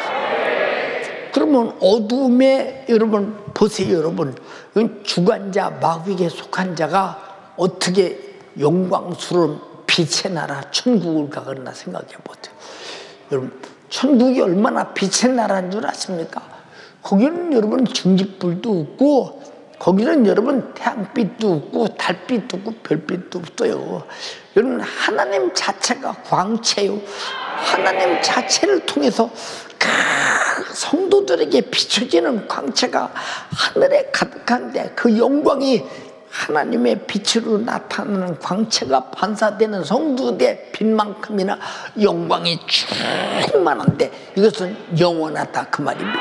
그러면 어둠에 여러분 보세요. 여러분 주관자 마귀에게 속한 자가 어떻게 영광스러운 빛의 나라 천국을 가겠나 생각해 보세요. 여러분 천국이 얼마나 빛의 나라인 줄 아십니까? 거기는 여러분 증집불도 없고 거기는 여러분 태양빛도 없고 달빛도 없고 별빛도 없어요. 여러분 하나님 자체가 광채요. 하나님 자체를 통해서 성도들에게 비춰지는 광채가 하늘에 가득한데 그 영광이 하나님의 빛으로 나타나는 광채가 반사되는 성도의 빛만큼이나 영광이 충만한데 이것은 영원하다 그 말입니다.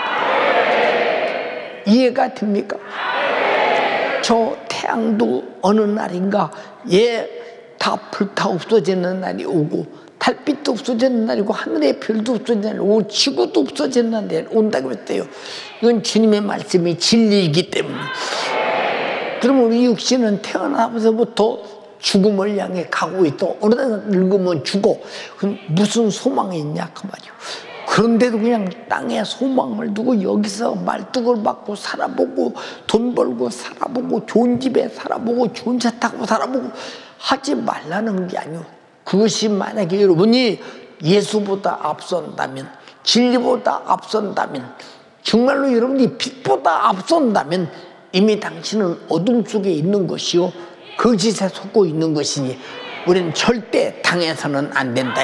이해가 됩니까? 저 태양도 어느 날인가 다 불타 없어지는 날이 오고 달빛도 없어지는 날이고 하늘의 별도 없어지는 날이 오고 지구도 없어지는 날이 온다고 했대요. 이건 주님의 말씀이 진리이기 때문에. 그러면 우리 육신은 태어나면서부터 죽음을 향해 가고 있다. 어느 날 늙으면 죽어. 그럼 무슨 소망이 있냐 그 말이요. 그런데도 그냥 땅에 소망을 두고 여기서 말뚝을 받고 살아보고 돈 벌고 살아보고 좋은 집에 살아보고 좋은 차 타고 살아보고 하지 말라는 게 아니요. 그것이 만약에 여러분이 예수보다 앞선다면 진리보다 앞선다면 정말로 여러분이 빛보다 앞선다면 이미 당신은 어둠 속에 있는 것이요 거짓에 속고 있는 것이니 우리는 절대 당해서는 안 된다.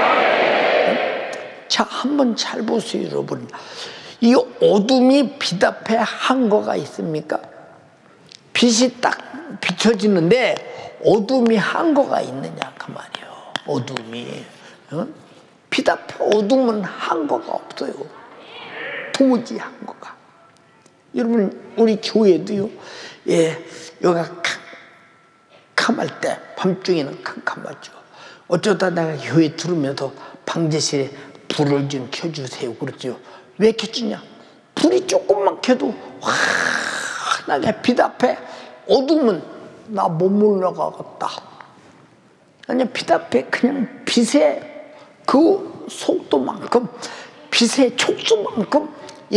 자, 한번 잘 보세요, 여러분. 이 어둠이 빛 앞에 한거가 있습니까? 빛이 딱 비춰지는데 어둠이 한거가 있느냐 그 말이에요. 어둠이 빛 앞에 어둠은 한거가 없어요. 도무지 한거가. 여러분 우리 교회도요. 여기가 캄캄할 때 밤중에는 캄캄하죠. 어쩌다 내가 교회 들으면서 방제실에 불을 좀 켜주세요. 그렇죠. 왜 켜주냐? 불이 조금만 켜도 환하게 빛 앞에 어둠은 나 못 올라가겠다. 아니 빛 앞에 그냥 빛의 그 속도만큼, 빛의 촉수만큼,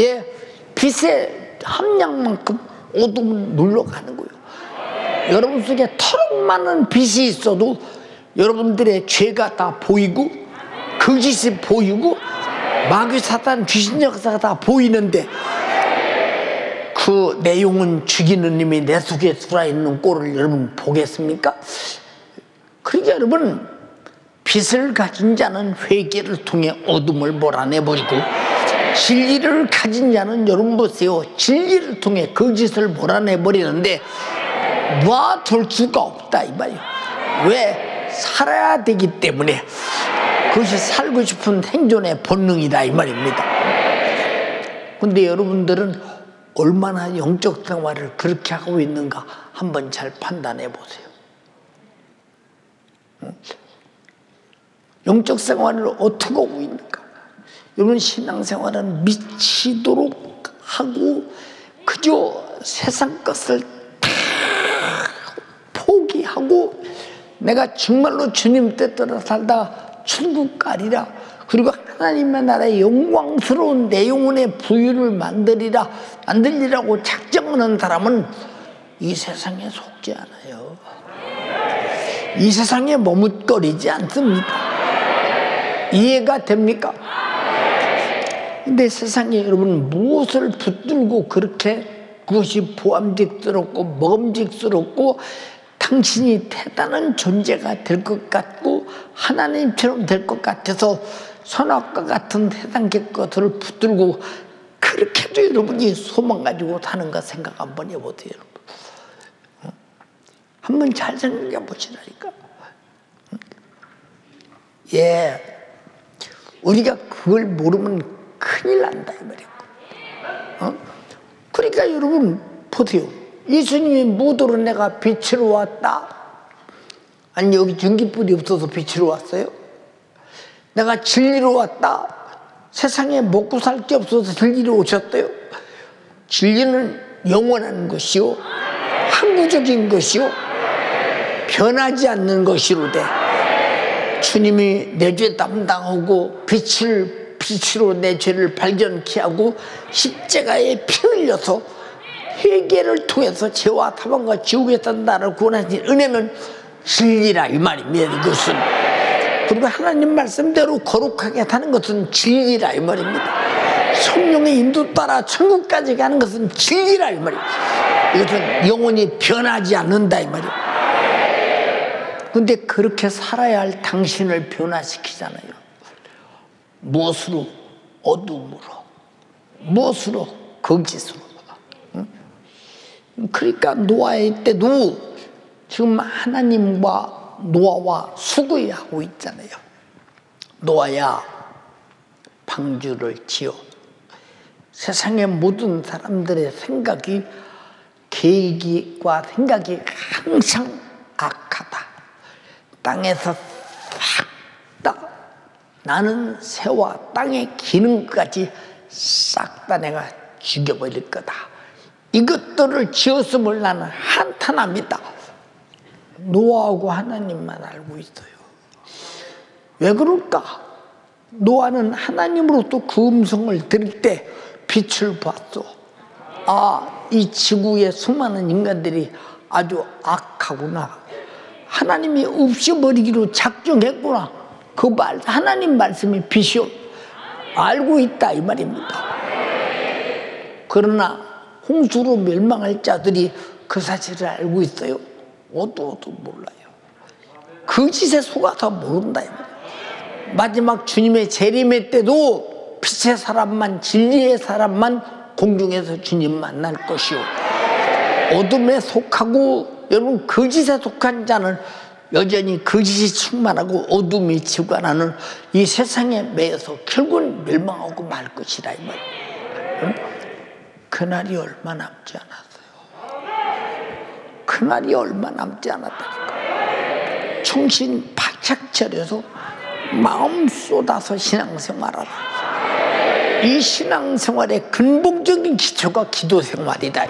빛의 함량만큼 어둠은 눌러가는 거예요. 여러분 속에 털 많은 빛이 있어도 여러분들의 죄가 다 보이고 거짓이 보이고 마귀 사탄 귀신 역사가 다 보이는데 그 내용은 죽이는 님이 내 속에 들어있는 꼴을 여러분 보겠습니까? 그러니까 여러분, 빛을 가진 자는 회개를 통해 어둠을 몰아내버리고 진리를 가진 자는 여러분 보세요, 진리를 통해 거짓을 몰아내버리는데 놔둘 수가 없다 이 말이에요. 왜? 살아야 되기 때문에. 그것이 살고 싶은 생존의 본능이다 이 말입니다. 근데 여러분들은 얼마나 영적 생활을 그렇게 하고 있는가 한번 잘 판단해 보세요. 영적 생활을 어떻게 하고 있는가. 여러분 신앙생활은 미치도록 하고 그저 세상 것을 다 포기하고 내가 정말로 주님 뜻대로 살다가 천국 가리라, 그리고 하나님의 나라의 영광스러운 내 영혼의 부유를 만들리라고 작정하는 사람은 이 세상에 속지 않아요. 이 세상에 머뭇거리지 않습니다. 이해가 됩니까? 근데 세상에 여러분 무엇을 붙들고 그렇게 그것이 보암직스럽고 먹음직스럽고 당신이 대단한 존재가 될 것 같고 하나님처럼 될 것 같아서 선악과 같은 세상의 것을 붙들고 그렇게도 여러분이 소망 가지고 사는 거 생각 한번 해보세요. 여러분. 한번 잘 생각해 보시라니까. 우리가 그걸 모르면 큰일 난다 이 말이에요. 그러니까 여러분 보세요. 예수님이 무도로 내가 빛으로 왔다. 아니 여기 전기불이 없어서 빛으로 왔어요? 내가 진리로 왔다. 세상에 먹고 살 게 없어서 진리로 오셨어요? 진리는 영원한 것이요, 항구적인 것이요, 변하지 않는 것이로되 주님이 내 죄 담당하고 빛으로 내 죄를 발견케 하고 십자가에 피 흘려서 회개를 통해서 죄와 타방과 지옥에서 나를 구원하신 은혜는 진리라 이 말입니다. 이것은. 그리고 하나님 말씀대로 거룩하게 사는 것은 진리라 이 말입니다. 성령의 인도 따라 천국까지 가는 것은 진리라 이 말입니다. 이것은 영원히 변하지 않는다 이 말이에요. 근데 그렇게 살아야 할 당신을 변화시키잖아요. 무엇으로? 어둠으로. 무엇으로? 거짓으로. 그러니까 노아의 때도 지금 하나님과 노아와 수구하고 있잖아요. 노아야, 방주를 지어. 세상의 모든 사람들의 생각이, 계획과 생각이 항상 악하다. 땅에서 싹 다 나는 새와 땅의 기능까지 싹 다 내가 죽여버릴 거다. 이것들을 지었음을 나는 한탄합니다. 노아하고 하나님만 알고 있어요. 왜 그럴까? 노아는 하나님으로부터 그 음성을 들을 때 빛을 봤어. 아, 이 지구의 수많은 인간들이 아주 악하구나. 하나님이 없애버리기로 작정했구나. 그 하나님 말씀이 빛이요. 알고 있다 이 말입니다. 그러나 홍수로 멸망할 자들이 그 사실을 알고 있어요? 어도 몰라요. 거짓에 속아서 모른다 이 말이에요. 마지막 주님의 재림의 때도 빛의 사람만, 진리의 사람만 공중에서 주님 만날 것이요, 어둠에 속하고 여러분 거짓에 속한 자는 여전히 거짓이 충만하고 어둠이 지관하는 이 세상에 매여서 결국은 멸망하고 말 것이다 이 말이에요. 그날이 얼마 남지 않았어요. 그날이 얼마 남지 않았다니까. 정신 바짝 차려서 마음 쏟아서 신앙생활하라. 이 신앙생활의 근본적인 기초가 기도생활이다.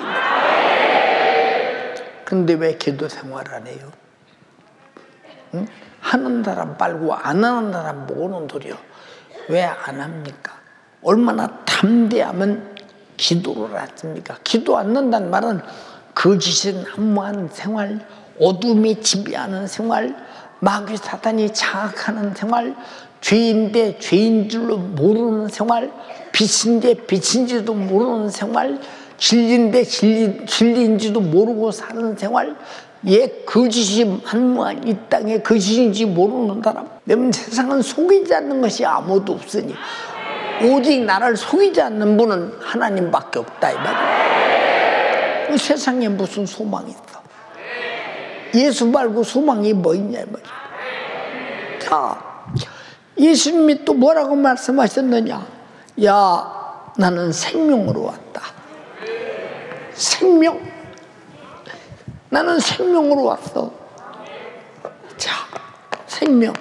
그런데 왜 기도생활 안 해요? 응? 하는 사람 말고 안 하는 사람 모으는 소리요. 왜 안 합니까? 얼마나 담대하면 기도를 하십니까? 기도 않는다는 말은 거짓이 난무한 생활, 어둠이 지배하는 생활, 마귀 사탄이 장악하는 생활, 죄인데 죄인 줄로 모르는 생활, 빛인데 빛인지도 모르는 생활, 진리인데 진리인지도 모르고 사는 생활, 거짓이 한무한 이 땅에 거짓인지 모르는 사람. 왜냐면 세상은 속이지 않는 것이 아무도 없으니 오직 나를 속이지 않는 분은 하나님밖에 없다 이 말이야. 세상에 무슨 소망이 있어? 예수 말고 소망이 뭐 있냐 이 말이야. 자, 예수님이 또 뭐라고 말씀하셨느냐? 야, 나는 생명으로 왔다. 생명. 나는 생명으로 왔어. 자, 생명.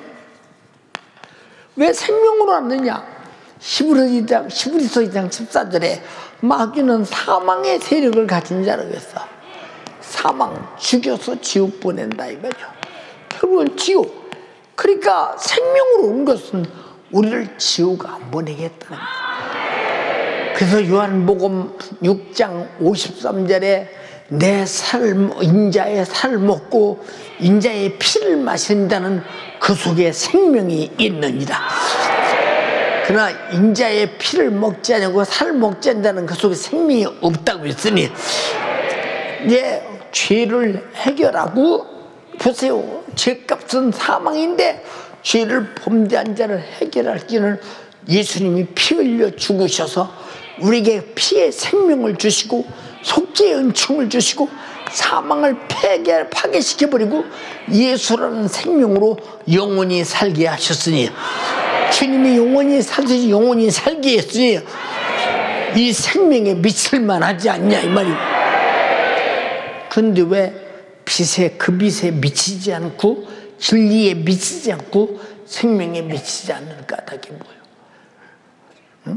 왜 생명으로 왔느냐? 히브리서 2장 14절에 마귀는 사망의 세력을 가진 자라고 했어. 사망, 죽여서 지옥 보낸다 이 말이야. 결국은 지옥. 그러니까 생명으로 온 것은 우리를 지옥 안 보내겠다는 거야. 그래서 요한복음 6장 53절에 내 인자의 살을 먹고 인자의 피를 마신다는 그 속에 생명이 있느니라. 그러나 인자의 피를 먹지 않고 살을 먹지 않는다는 그 속에 생명이 없다고 했으니 이제 죄를 해결하고 보세요. 죄값은 사망인데 죄를 범죄한 자를 해결할 길은 예수님이 피 흘려 죽으셔서 우리에게 피의 생명을 주시고 속죄의 은총을 주시고 사망을 파괴시켜버리고 예수라는 생명으로 영원히 살게 하셨으니 주님이 영원히 사시지 영원히 살게 했으니 이 생명에 미칠만 하지 않냐 이 말이에요. 그런데 왜 그 빛에 미치지 않고 진리에 미치지 않고 생명에 미치지 않는 까닭이 뭐예요? 응?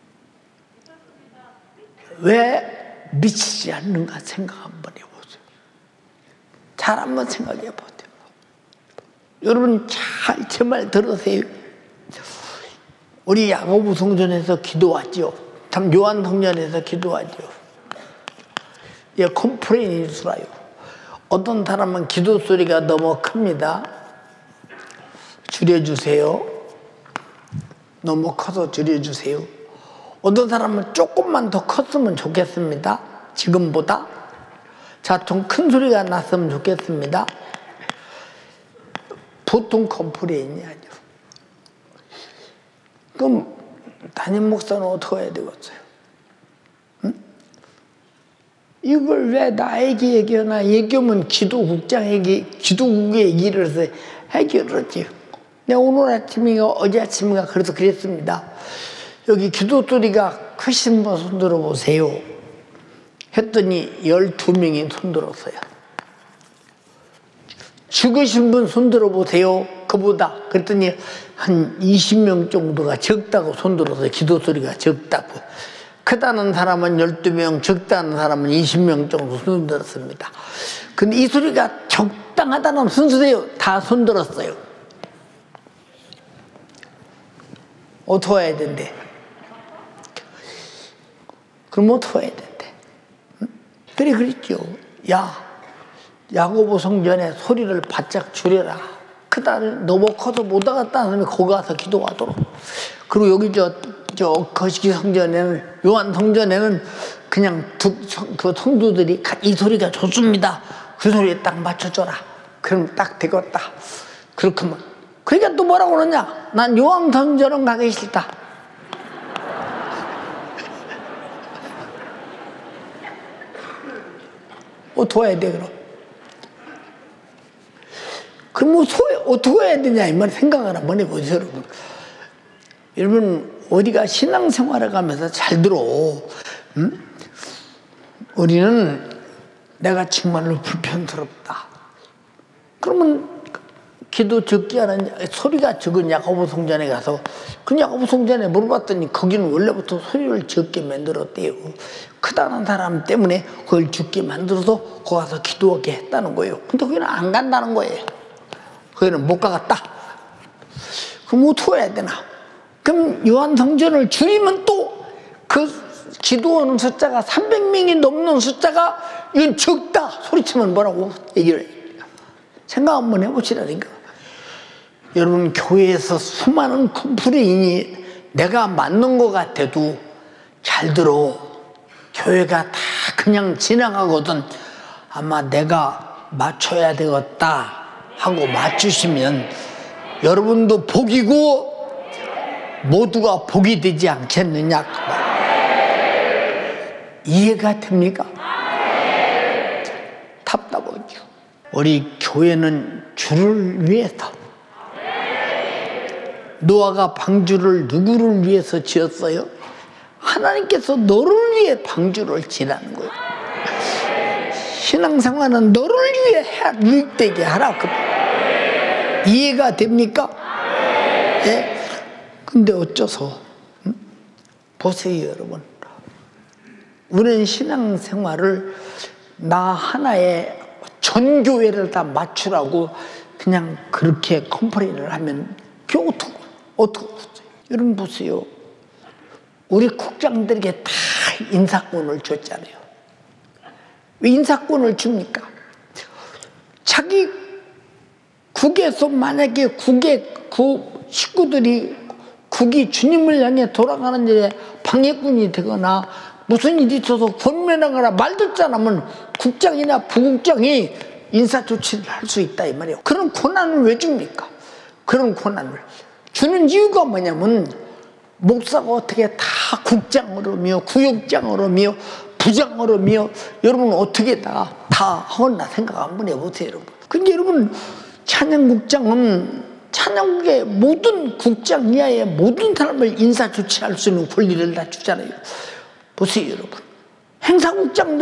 왜 미치지 않는가 생각 한번 해보세요. 잘 한번 생각해 보세요. 여러분 잘 제 말 들으세요. 우리 야고보 성전에서 기도하죠. 참 요한 성전에서 기도하죠. 예, 컴플레인이 있어요. 어떤 사람은 기도 소리가 너무 큽니다. 줄여주세요. 너무 커서 줄여주세요. 어떤 사람은 조금만 더 컸으면 좋겠습니다. 지금보다. 자, 좀 큰 소리가 났으면 좋겠습니다. 보통 컴플레인이 아니죠. 그럼 담임 목사는 어떻게 해야 되겠어요? 응? 이걸 왜 나에게 얘기하나? 얘기하면 기도국의 얘기를 해서 해결하지. 내가 오늘 아침인가 어제 아침인가 그래서 그랬습니다. 여기 기도 소리가 크신 분 손 들어보세요. 했더니 12명이 손 들었어요. 죽으신 분 손 들어보세요. 그보다. 그랬더니 한 20명 정도가 적다고 손 들었어요. 기도 소리가 적다고. 크다는 사람은 12명, 적다는 사람은 20명 정도 손 들었습니다. 근데 이 소리가 적당하다는 순서대로 다 손 들었어요. 어떻게 해야 된대? 그럼 어떻게 해야 된대? 응? 그래 그랬죠. 야, 야고보 성전에 소리를 바짝 줄여라. 크다는 너무 커서 못 나갔다는 사람이 거기 가서 기도하도록. 그리고 여기 저 거시기 성전에는 요한 성전에는 그냥 그 성도들이 이 소리가 좋습니다. 그 소리에 딱 맞춰줘라. 그럼 딱 되겠다. 그렇구만. 그러니까 또 뭐라고 그러냐? 난 요한 성전은 가기 싫다. 어떻게 해야 돼 그럼? 그럼 뭐 어떻게 해야 되냐 이 말 생각을 한번 해보세요 여러분. 여러분 우리가 신앙생활을 가면서 잘 들어. 응? 우리는 내가 정말로 불편스럽다. 그러면 기도 적게 하는 소리가 적은 야고보 성전에 가서 그 야고보 성전에 물어봤더니 거기는 원래부터 소리를 적게 만들었대요. 크다는 사람 때문에 그걸 적게 만들어서 거기 가서 기도하게 했다는 거예요. 근데 거기는 안 간다는 거예요. 거기는 못 가겠다. 그럼 어떻게 해야 되나? 그럼 요한 성전을 줄이면 또 그 기도하는 숫자가 300명이 넘는 숫자가 이건 적다 소리치면 뭐라고 얘기를 해요. 생각 한번 해보시라니까. 여러분, 교회에서 수많은 컴플레인이 내가 맞는 것 같아도 잘 들어. 교회가 다 그냥 지나가거든. 아마 내가 맞춰야 되겠다 하고 맞추시면 여러분도 복이고 모두가 복이 되지 않겠느냐. 이해가 됩니까? 답답하죠. 우리 교회는 주를 위해서, 노아가 방주를 누구를 위해서 지었어요? 하나님께서 너를 위해 방주를 지라는 거예요. 신앙생활은 너를 위해 유익되게 하라. 이해가 됩니까? 예? 근데 어쩌서 보세요, 여러분. 우리는 신앙생활을 나 하나의 전 교회를 다 맞추라고 그냥 그렇게 컴플레인을 하면 어떻게 여러분 보세요. 우리 국장들에게 다 인사권을 줬잖아요. 왜 인사권을 줍니까? 자기 국에서 만약에 국의 그 식구들이 국이 주님을 향해 돌아가는 일에 방해꾼이 되거나 무슨 일이 있어서 권면하거나 말 듣지 않으면 국장이나 부국장이 인사조치를 할 수 있다 이 말이에요. 그런 권한을 왜 줍니까? 그런 권한을 주는 이유가 뭐냐면 목사가 어떻게 다 국장으로며 구역장으로며 부장으로며 여러분 어떻게 다 하겠나 생각 한번 해보세요, 여러분. 근데 여러분 찬양국장은 찬양국의 모든 국장 이하의 모든 사람을 인사조치할 수 있는 권리를 다 주잖아요. 보세요, 여러분. 행사국장도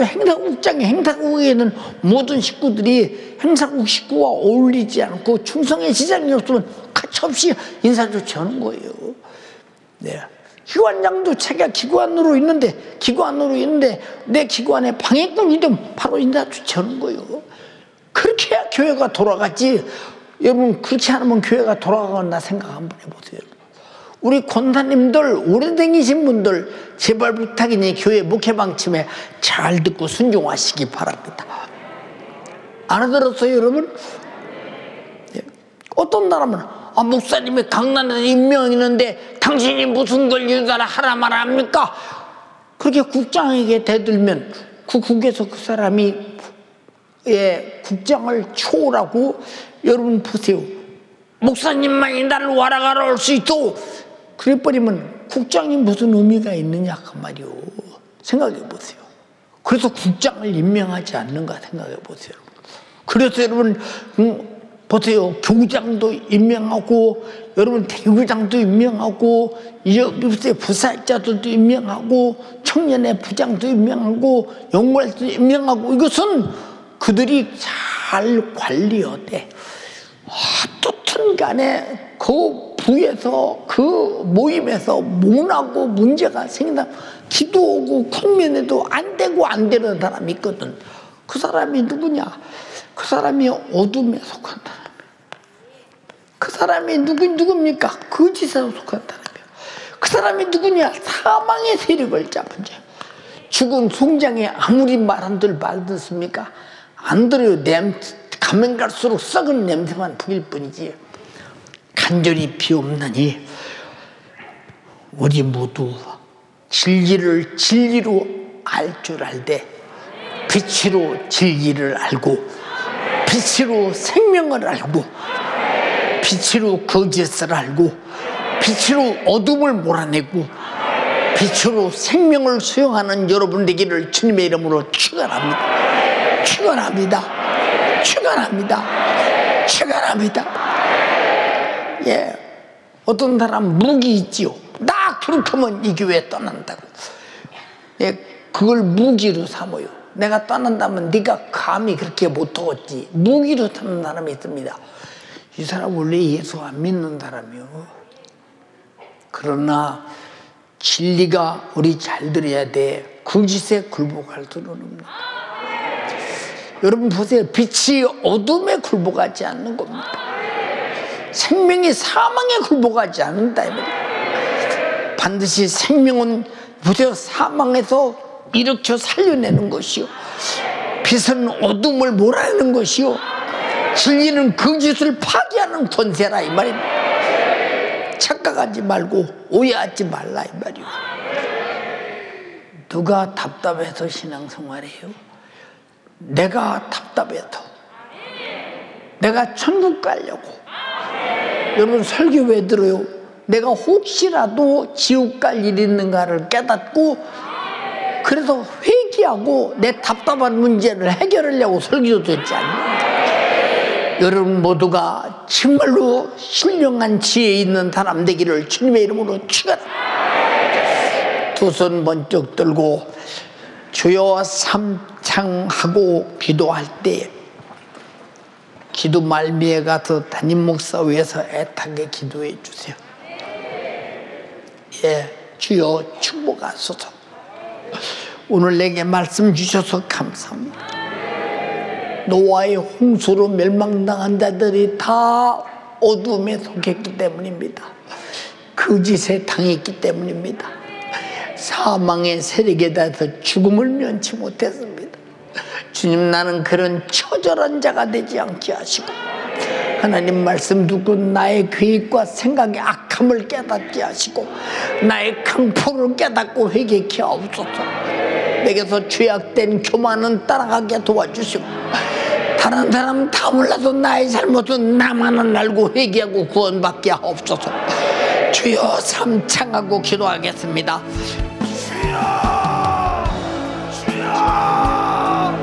행사국에는 모든 식구들이 행사국 식구와 어울리지 않고 충성의 지장이 없으면 가차없이 인사조치하는 거예요. 네. 기관장도 자기가 기관으로 있는데 내 기관에 방해꾼이 되면 바로 인사조치하는 거예요. 그렇게 해야 교회가 돌아가지. 여러분, 그렇지 않으면 교회가 돌아가겠나 생각 한번 해보세요. 우리 권사님들, 오래 다니신 분들 제발 부탁이니 교회 목회 방침에 잘 듣고 순종하시기 바랍니다. 알아들었어요, 여러분? 예. 어떤 사람은 목사님이 강단에서 임명했는데 당신이 무슨 권리를 하라 말아 합니까? 그렇게 국장에게 대들면 그 국에서 그 사람이 국장을 초월하고 여러분 보세요. 목사님만이 나를 와라가라 할 수 있어. 그래버리면 국장이 무슨 의미가 있느냐 그 말이요. 생각해 보세요. 그래서 국장을 임명하지 않는가 생각해 보세요. 그래서 여러분 보세요. 교장도 임명하고 여러분 대구장도 임명하고 부사자들도 임명하고 청년의 부장도 임명하고 연구할도 임명하고 이것은 그들이 잘 관리하되 어떻든 간에 그 부에서 그 모임에서 모나고 문제가 생긴다 기도하고 권면해도 안 되고 안 되는 사람이 있거든. 그 사람이 누구냐? 그 사람이 어둠에 속한 사람이에요. 그 사람이 누굽니까? 거짓에 속한 사람이에요. 그 사람이 누구냐? 사망의 세력을 잡은 자. 죽은 송장에 아무리 말한들 말 듣습니까? 안 들어요. 가면 갈수록 썩은 냄새만 풍길 뿐이지. 간절히 비옵나니 우리 모두 진리를 진리로 알 줄 알되 빛으로 진리를 알고 빛으로 생명을 알고 빛으로 거짓을 알고 빛으로 어둠을 몰아내고 빛으로 생명을 수용하는 여러분 되기를 주님의 이름으로 축원합니다. 축원합니다. 축원합니다. 축원합니다. 예, 어떤 사람 무기 있지요. 나 그렇게 하면 이 교회 떠난다고. 예, 그걸 무기로 삼아요. 내가 떠난다면 네가 감히 그렇게 못하겠지. 무기로 삼는 사람이 있습니다. 이 사람 원래 예수 안 믿는 사람이요. 그러나 진리가 우리 잘 들어야 돼. 거짓에 굴복할 수는 없는다. 여러분 보세요. 빛이 어둠에 굴복하지 않는 겁니다. 생명이 사망에 굴복하지 않는다. 반드시 생명은 보세요. 사망에서 일으켜 살려내는 것이요, 빛은 어둠을 몰아내는 것이요, 진리는 거짓을 파괴하는 권세라 이 말입니다. 착각하지 말고 오해하지 말라 이 말이요. 누가 답답해서 신앙생활해요? 내가 답답해서, 내가 천국 가려고. 여러분 설교 왜 들어요? 내가 혹시라도 지옥 갈 일이 있는가를 깨닫고, 그래서 회개하고 내 답답한 문제를 해결하려고 설교도 듣지 않습니까? 여러분 모두가 정말로 신령한 지혜 있는 사람 되기를 주님의 이름으로 축원합니다. 두 손 번쩍 들고 주여 삼창하고 기도할 때 기도 말미에 가서 담임 목사 위해서 애타게 기도해 주세요. 예, 주여 축복하소서. 오늘 내게 말씀 주셔서 감사합니다. 노아의 홍수로 멸망당한 자들이 다 어둠에 속했기 때문입니다. 거짓에 당했기 때문입니다. 사망의 세력에 대해서 죽음을 면치 못했습니다. 주님, 나는 그런 처절한 자가 되지 않게 하시고 하나님 말씀 듣고 나의 계획과 생각의 악함을 깨닫게 하시고 나의 강포를 깨닫고 회개케 하옵소서. 내게서 죄악된 교만은 따라가게 도와주시고 다른 사람 다 몰라도 나의 잘못은 나만은 알고 회개하고 구원받게 하옵소서. 주여 삼창하고 기도하겠습니다. 주여, 주여,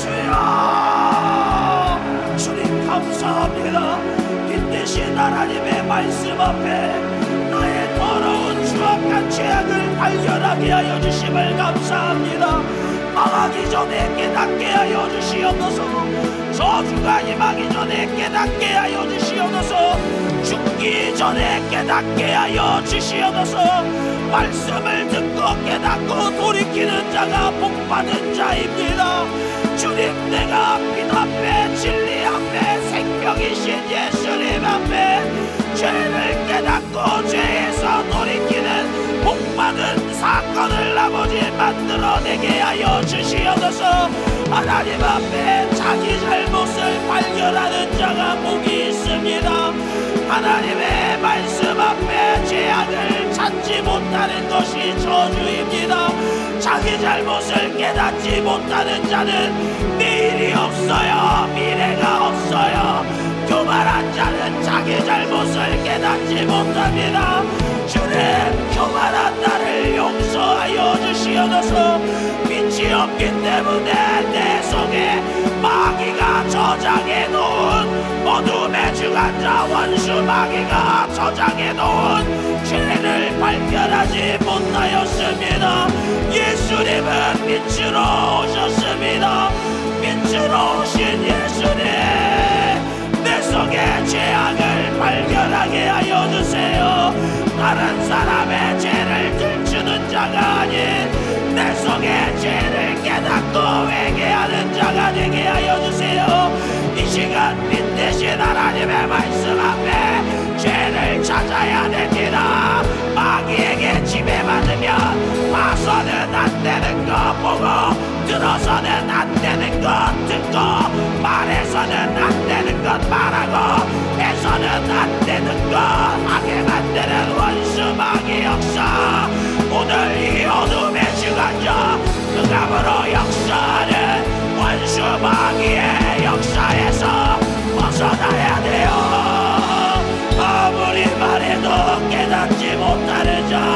주여. 주님 감사합니다. 빛되신 하나님의 말씀 앞에 나의 더러운 추악한 죄악을 발견하게 하여 주심을 감사합니다. 망하기 전에 깨닫게 하여 주시옵소서. 저주가 임하기 전에 깨닫게 하여 주시옵소서. 죽기 전에 깨닫게 하여 주시옵소서. 말씀을 듣고 깨닫고 돌이키는 자가 복받은 자입니다. 주님, 내가 빛 앞에 진리 앞에 생명이신 예수님 앞에 죄를 깨닫고 죄에서 돌이키는 복받은 사건을 아버지 만들어내게 하여 주시옵소서. 하나님 앞에 자기 잘못을 발견하는 자가 복이 있습니다. 하나님의 말씀 앞에 죄악을 찾지 못하는 것이 저주입니다. 자기 잘못을 깨닫지 못하는 자는 내일이 없어요. 미래가 없어요. 교만한 자는 자기 잘못을 깨닫지 못합니다. 주님, 교만한 나를 용서하여 주시옵소서. 빛이 없기 때문에 내 속에 마귀가 저장해 놓은 어둠의 주관자 원수 마귀가 저장해 놓은 죄를 발견하지 못하였습니다. 예수님은 빛으로 오셨습니다. 빛으로 오신 예수님, 내 속에 죄악을 발견하게 하여 주세요. 다른 사람의 죄를 들추는 자가 아닌 내 속에 죄를 깨닫고 회개하는 자가 되게 하여 주세요. 이 시간 빛 대신 하나님의 말씀 앞에 죄를 찾아야 됩니다. 마귀에게 지배받으면 봐서는 안 되는 거 보고, 들어서는 안 되는 것 듣고, 말해서는 안 되는 것 말하고, 해서는 안 되는 것 하게 만드는 원수 마귀 역사, 오늘 이 어둠의 주관자 흑암으로 역사하는 원수 마귀의 역사에서 벗어나야 돼요. 아무리 말해도 깨닫지 못하는 자,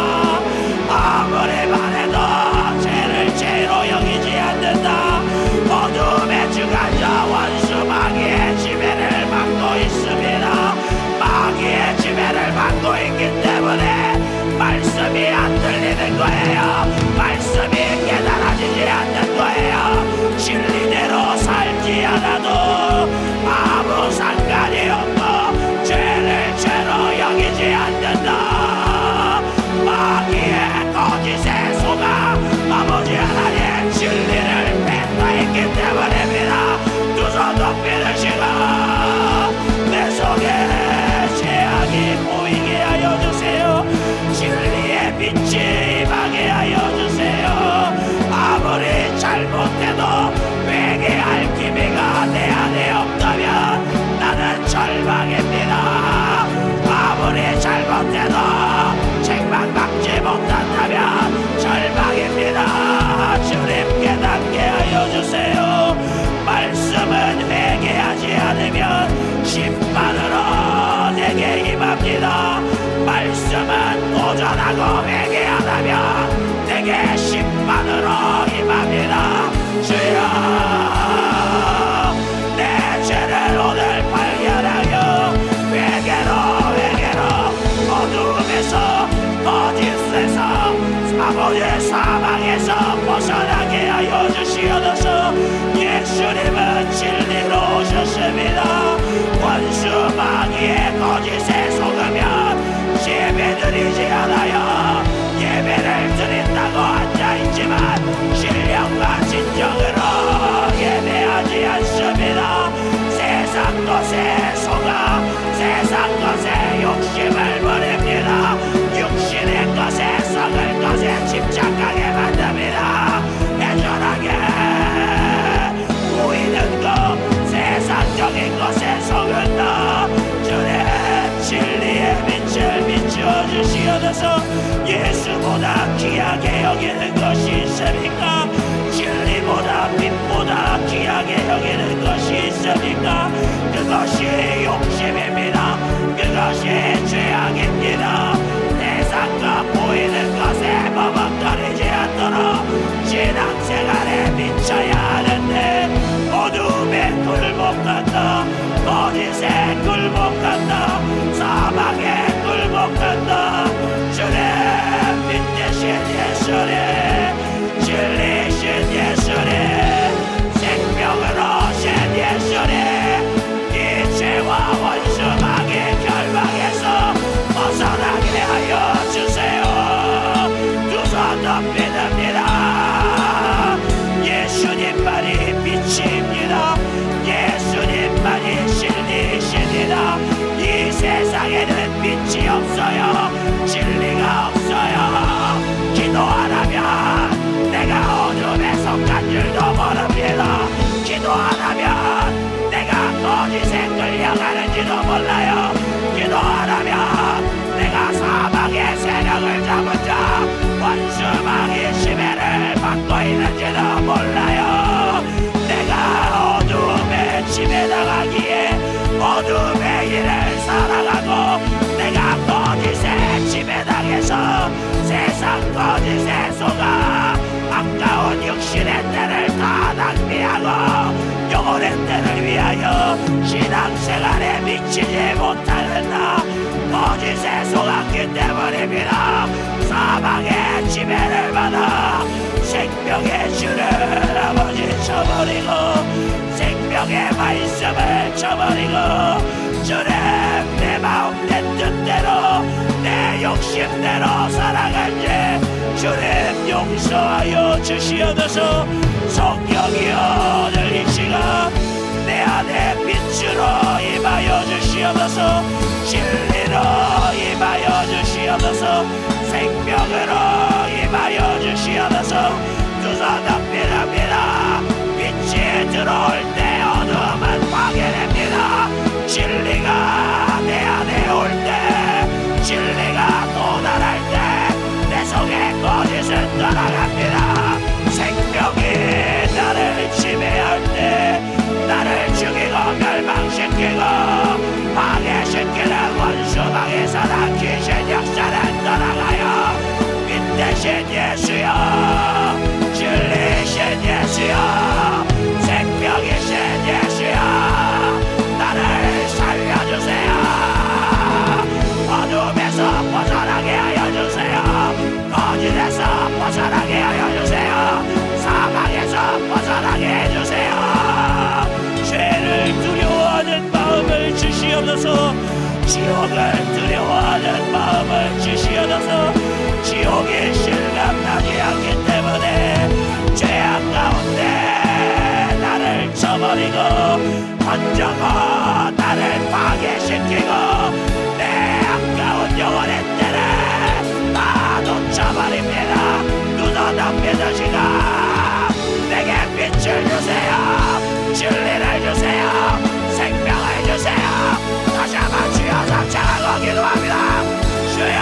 아무리 말해도 죄를 죄로 여기지 않는다. 어둠의 주관자 원수 마귀의 지배를 받고 있습니다. 마귀의 지배를 받고 있기 때문에 말씀이 안 들리는 거예요. 말씀이 깨달아지지 않는 거예요. 진리대로 살지 않아도 아무 상관이 없고 아버지 하나님 진리를 뱉고 있기 때문입니다. 두 손 높이 드시고 내 속에 죄악이 보이게 하여 주세요. 진리의 빛이 임하게 하여 주세요. 아무리 잘못해도 회개할 기미가 내 안에 없다면 나는 절망입니다. 아무리 잘못해도 책망받지 못한다면 절망입니다. 주님 깨닫게 하여 주세요. 말씀은 회개하지 않으면 심판으로 내게 임합니다. 말씀은 도전하고 회개하다면 내게 심판으로 임합니다. 주여 내 죄를 오늘 발견하여 회개로 어둠에서 거짓에서 사고의 사망에서 벗어나게 하여 주시옵소서. 예수님은 진리로 오셨습니다. 원수 마귀의 거짓에 속으면 예배드리지 않아요. 예배를 드린다고 앉아있지만 신령과 진정으로 예배하지 않습니다. 세상 것에 속아 세상 것에 욕심을 부립니다. 육신의 것에 썩을 것에 집착하게 만듭니다. 애절하게 보이는 것 세상적인 것에 속은다. 주님 진리의 빛을 비추어 주시옵소서. 예수보다 귀하게 여기는 것이 있습니까? 진리보다 빛보다 귀하게 여기는 것이 있습니까? 그것이 욕심입니다. 그것이 죄악입니다. 세상과 보이는 것에 머뭇거리지 않도록 신앙생활에 미쳐야 하는데 어둠에 굴복한다. 거짓에 굴복한다. 사망에 굴복한다. 주님 빛 대신 예수님 진리신 예수님 생명으로 오신 예수님 이 죄와 원수 마귀의 결박에서 벗어나게 하여 주세요. 두 손 높이 듭니다. 예수님만이 빛입니다. 예수님만이 진리이십니다. 이 세상에는 빛이 없어요. 진리가 없어요. 기도 안 하면 내가 어둠에 속한 줄도 모릅니다. 기도 안 하면 내가 거짓에 끌려가는지도 몰라요. 기도 안 하면 내가 사망의 세력을 잡은 자 원수마귀 지배를 받고 있는지도 몰라요. 내가 어둠에 지배당하기에 어둠의 일을 살아가고 내가 거짓에 지배당해서 세상 거짓에 속아 아까운 육신의 때를 다 낭비하고 영혼의 때를 위하여 신앙생활에 미치지 못하는 나 거짓에 속았기 때문입니다. 사망의 지배를 받아 생명의 주를 아버지 쳐버리고 생명의 말씀을 쳐버리고 주님 내 마음 내 뜻대로 내 욕심대로 살아간지 주님 용서하여 주시옵소서. 성령이여 오늘 이 시간 내 안에 빛으로 임하여 주시옵소서. 진리로 임하여 주시옵소서. 생명으로 임하여 주시옵소서. 두 손 높이랍니다. 빛이 들어올 때 어둠은 파괴됩니다. 진리가 내 안에 올 때 진리가 도달할 때 내 속에 거짓은 떠나갑니다. 생명이 나를 지배할 때 나를 죽이고 멸망시키고 파괴시키는 원수방의 사랑 귀신 역사는 떠나가요. 빛 대신 예수여 진리신 예수여 생명이신 예수여 나를 살려주세요. 어둠에서 벗어나게 하여 주세요. 거짓에서 벗어나게 하여 주세요. 사망에서 벗어나게 해주세요. 죄를 두려워하는 마음을 주시옵소서. 지옥을 두려워하는 마음을 주시옵소서. 지옥이 실감나지 않기 때문에 던져고 나를 파괴시키고 내 아까운 영혼의 때를 다 놓쳐버립니다. 눈을 덮여주시고 내게 빛을 주세요. 진리를 주세요. 생명을 주세요. 다시 한번 주여 삼창하고 기도합니다. 주여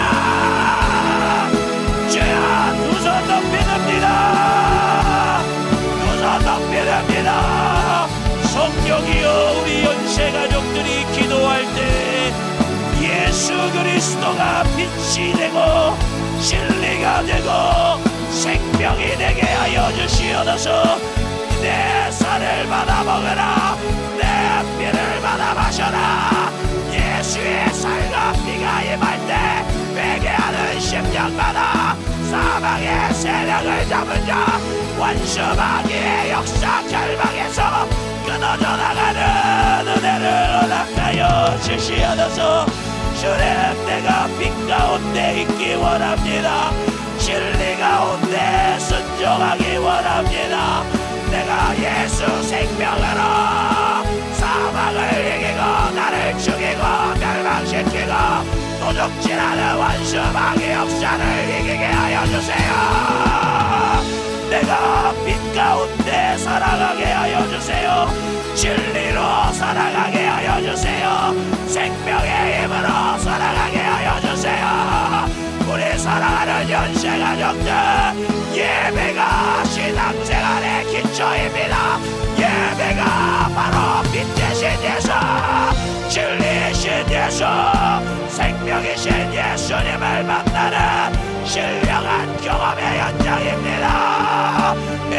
주여 두 손 높이듭니다. 두 손 높이듭니다. 성령이여 우리 연세가족들이 기도할 때 예수 그리스도가 빛이 되고 진리가 되고 생명이 되게 하여 주시옵소서. 내 살을 받아 먹으라. 내 피를 받아 마셔라. 예수의 살과 피가 임할 때 회개하는 심령마다 사망의 세력을 잡은 자 원수마귀의 역사 결박에서 끊어져 나가는 은혜를 허락하여 주시옵소서. 주님 내가 빛 가운데 있기 원합니다. 진리 가운데 순종하기 원합니다. 내가 예수 생명으로 사망을 이기고 나를 죽이고 멸망시키고 도둑질하는 원수마귀 역사를 이기게 하여 주세요. 내가 빛 가운데 살아가게 하여 주세요. 진리로 살아가게 하여 주세요. 생명의 힘으로 살아가게 하여 주세요. 우리 사랑하는 연세가족들, 예배가 신앙생활의 기초입니다. 예배가 바로 빛 대신 예수, 진리이신 예수, 생명이신 예수님을 만나는 신령한 경험의 현장입니다.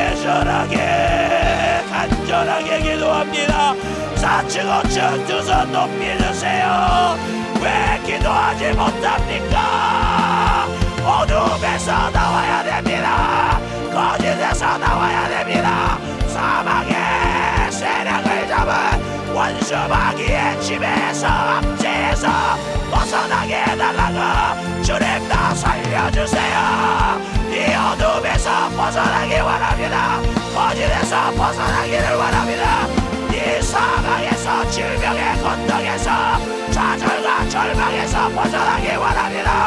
애절하게 간절하게 기도합니다. 4층 5층 두 손 높이 주세요. 왜 기도하지 못합니까? 어둠에서 나와야 됩니다. 거짓에서 나와야 됩니다. 사망의 세력을 잡은 원수마귀의 지배에서 압제에서 벗어나게 해달라고 주님 나 살려주세요. 이 어둠에서 벗어나기 원합니다. 거짓에서 벗어나기를 원합니다. 이 사망에서 질병의 건덕에서 좌절과 절망에서 벗어나기 원합니다.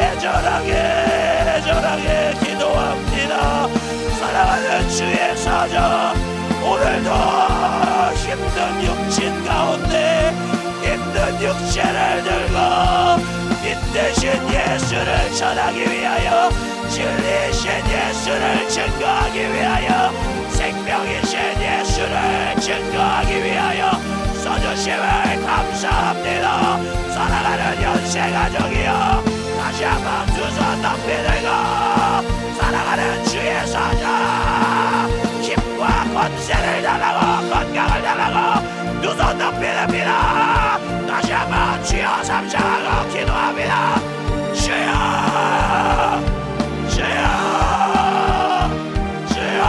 애절하게 기도합니다. 사랑하는 주의 사자, 오늘도 힘든 육신 가운데 힘든 육체를 들고 빛 대신 예수를 전하기 위하여 진리이신 예수를 증거하기 위하여 생명이신 예수를 증거하기 위하여 써주심을 감사합니다. 사랑하는 연세가족이여 다시 한번 두 손 높이 들고 사랑하는 주의 사자 힘과 권세를 달라고 건강을 달라고 두 손 높이 듭니다. 다시 한번 주여 삼창하고 기도합니다. 주여 주여 주여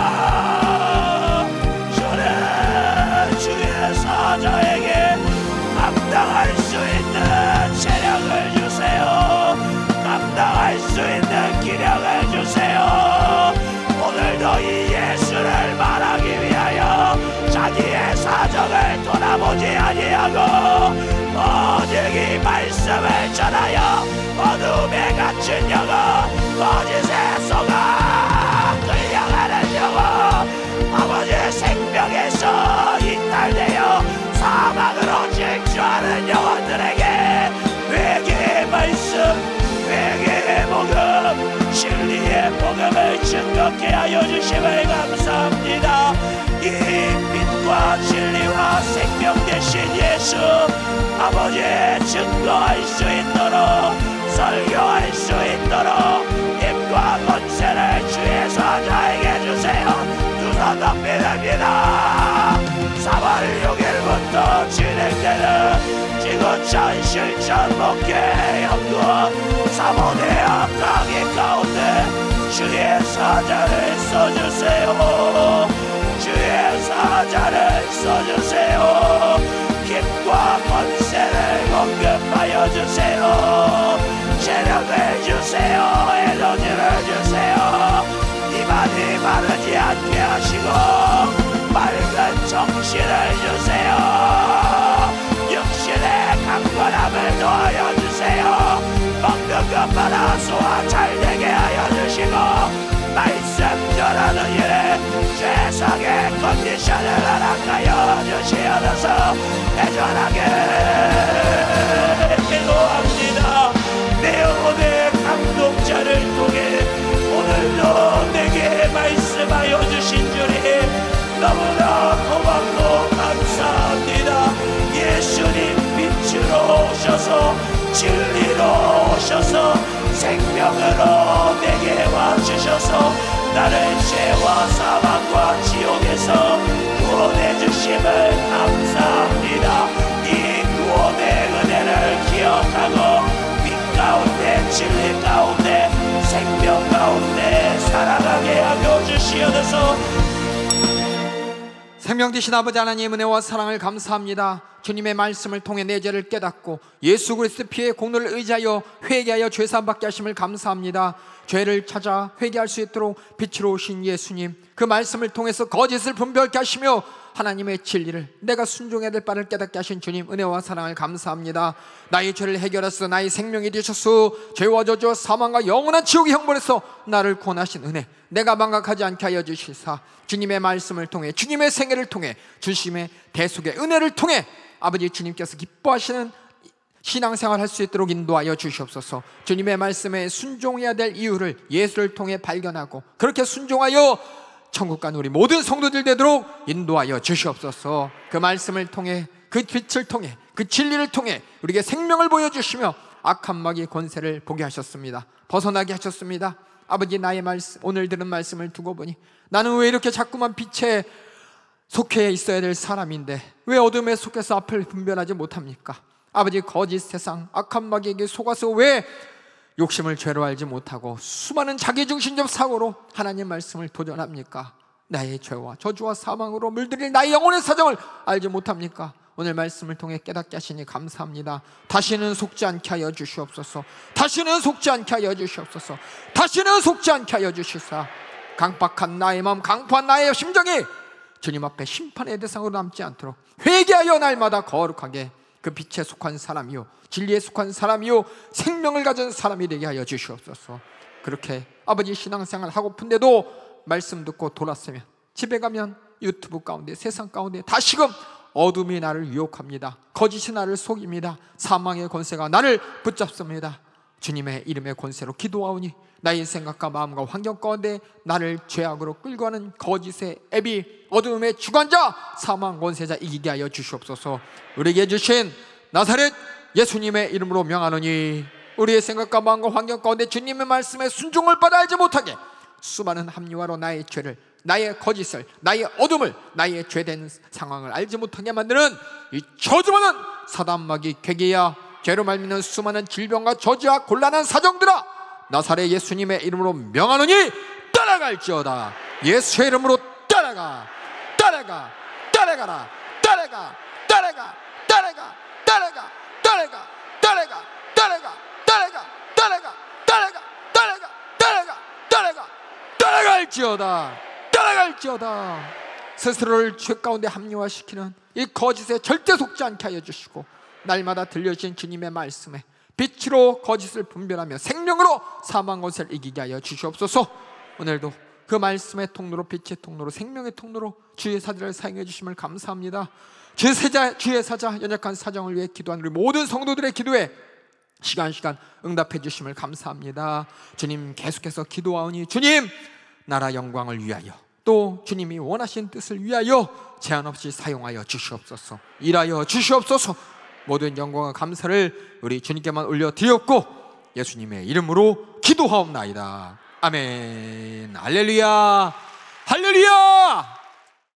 주는 주의 사자에게 감당할 수 있는 체력을 주세요. 감당할 수 있는 기력을 주세요. 오늘도 이 예수를 말하기 위하여 자기의 사정을 돌아보지 아니하고 오직 이 말씀을 전하여 어둠에 갇힌 영혼 거짓에 속아 끌려가는 영혼 아버지의 생명에서 이탈되어 사망으로 질주하는 영혼들에게 회개의 말씀, 회개의 복음, 진리의 복음을 증거케 하여 주심을 감사합니다. 이 빛과 진리와 생명 되신 예수 아버지 증거할 수 있도록 설교할 수 있도록 힘과 권세를 주의 사자에게 주세요. 두 손 높이 듭니다. 3월 6일부터 진행되는 지구촌 실천 목회 연구원 사모대학 강의 가운데 주의 사자를 써주세요. 주의 사자를 써주세요. 힘과 권세를 공급하여 주세요. 체력을 주세요. 에너지를 주세요. 이만이 마르지 않게 하시고 맑은 정신을 예수와 잘되게 하여 주시고 말씀 전하는 일에 최상의 컨디션을 허락하여 주시어서 애전하게 기도합니다. 내 영혼의 감동자를 통해 오늘도 내게 말씀하여 주신 주님 너무나 고맙고 감사합니다. 예수님 빛으로 오셔서 진리로 오셔서 생명으로 내게 와주셔서 나를 죄와 사망과 지옥에서 구원해 주심을 감사합니다. 이 구원의 은혜를 기억하고 빛 가운데 진리 가운데 생명 가운데 살아가게 하여 주시옵소서. 생명 되신 아버지 하나님, 은혜와 사랑을 감사합니다. 주님의 말씀을 통해 내 죄를 깨닫고 예수 그리스도 피의 공로를 의지하여 회개하여 죄사함받게 하심을 감사합니다. 죄를 찾아 회개할 수 있도록 빛으로 오신 예수님, 그 말씀을 통해서 거짓을 분별케 하시며 하나님의 진리를 내가 순종해야 될 바를 깨닫게 하신 주님, 은혜와 사랑을 감사합니다. 나의 죄를 해결하셔서 나의 생명이 되셨소. 죄와 저주와 사망과 영원한 지옥의 형벌에서 나를 구원하신 은혜, 내가 망각하지 않게 하여 주시사 주님의 말씀을 통해 주님의 생애를 통해 주님의 대속의 은혜를 통해 아버지 주님께서 기뻐하시는 신앙생활 할 수 있도록 인도하여 주시옵소서. 주님의 말씀에 순종해야 될 이유를 예수를 통해 발견하고 그렇게 순종하여 천국 간 우리 모든 성도들 되도록 인도하여 주시옵소서. 그 말씀을 통해 그 빛을 통해 그 진리를 통해 우리에게 생명을 보여주시며 악한 마귀의 권세를 보게 하셨습니다. 벗어나게 하셨습니다. 아버지, 나의 말씀, 오늘 들은 말씀을 두고 보니 나는 왜 이렇게 자꾸만 빛에 속해 있어야 될 사람인데 왜 어둠에 속해서 앞을 분별하지 못합니까? 아버지, 거짓 세상 악한 마귀에게 속아서 왜 욕심을 죄로 알지 못하고 수많은 자기중심적 사고로 하나님 말씀을 도전합니까? 나의 죄와 저주와 사망으로 물들일 나의 영혼의 사정을 알지 못합니까? 오늘 말씀을 통해 깨닫게 하시니 감사합니다. 다시는 속지 않게 하여 주시옵소서. 다시는 속지 않게 하여 주시옵소서. 다시는 속지 않게 하여 주시사 강박한 나의 마음, 강포한 나의 심정이 주님 앞에 심판의 대상으로 남지 않도록 회개하여 날마다 거룩하게 그 빛에 속한 사람이요 진리에 속한 사람이요 생명을 가진 사람이 되게 하여 주시옵소서. 그렇게 아버지 신앙생활 하고픈데도 말씀 듣고 돌았으면 집에 가면 유튜브 가운데 세상 가운데 다시금 어둠이 나를 유혹합니다. 거짓이 나를 속입니다. 사망의 권세가 나를 붙잡습니다. 주님의 이름의 권세로 기도하오니 나의 생각과 마음과 환경 가운데 나를 죄악으로 끌고 가는 거짓의 애비, 어둠의 주관자, 사망 권세자 이기게 하여 주시옵소서. 우리에게 주신 나사렛 예수님의 이름으로 명하노니 우리의 생각과 마음과 환경 가운데 주님의 말씀에 순종을 받아 알지 못하게 수많은 합리화로 나의 죄를, 나의 거짓을, 나의 어둠을, 나의 죄된 상황을 알지 못하게 만드는 이 저주받은 사단마귀 괴계야, 죄로 말미는 수많은 질병과 저주와 곤란한 사정들아, 나사렛 예수님의 이름으로 명하노니 따라갈지어다. 예수의 이름으로 따라가, 따라가, 따라가라, 따라가, 따라가, 따라가, 따라가, 따라가, 따라가, 따라가, 따라가, 따라가, 따라가, 따라가, 따라가, 따라가, 따라갈지어다. 따라갈지어다. 스스로를 죄 가운데 합리화시키는 이 거짓에 절대 속지 않게 하여 주시고 날마다 들려주신 주님의 말씀에 빛으로 거짓을 분별하며 생명으로 사망 권세를 이기게 하여 주시옵소서. 오늘도 그 말씀의 통로로, 빛의 통로로, 생명의 통로로 주의 사자를 사용해 주심을 감사합니다. 주의 사자 연약한 사정을 위해 기도하는 우리 모든 성도들의 기도에 시간 응답해 주심을 감사합니다. 주님, 계속해서 기도하오니 주님, 나라 영광을 위하여 또 주님이 원하신 뜻을 위하여 제한 없이 사용하여 주시옵소서. 일하여 주시옵소서. 모든 영광과 감사를 우리 주님께만 올려드렸고 예수님의 이름으로 기도하옵나이다. 아멘. 할렐루야, 할렐루야.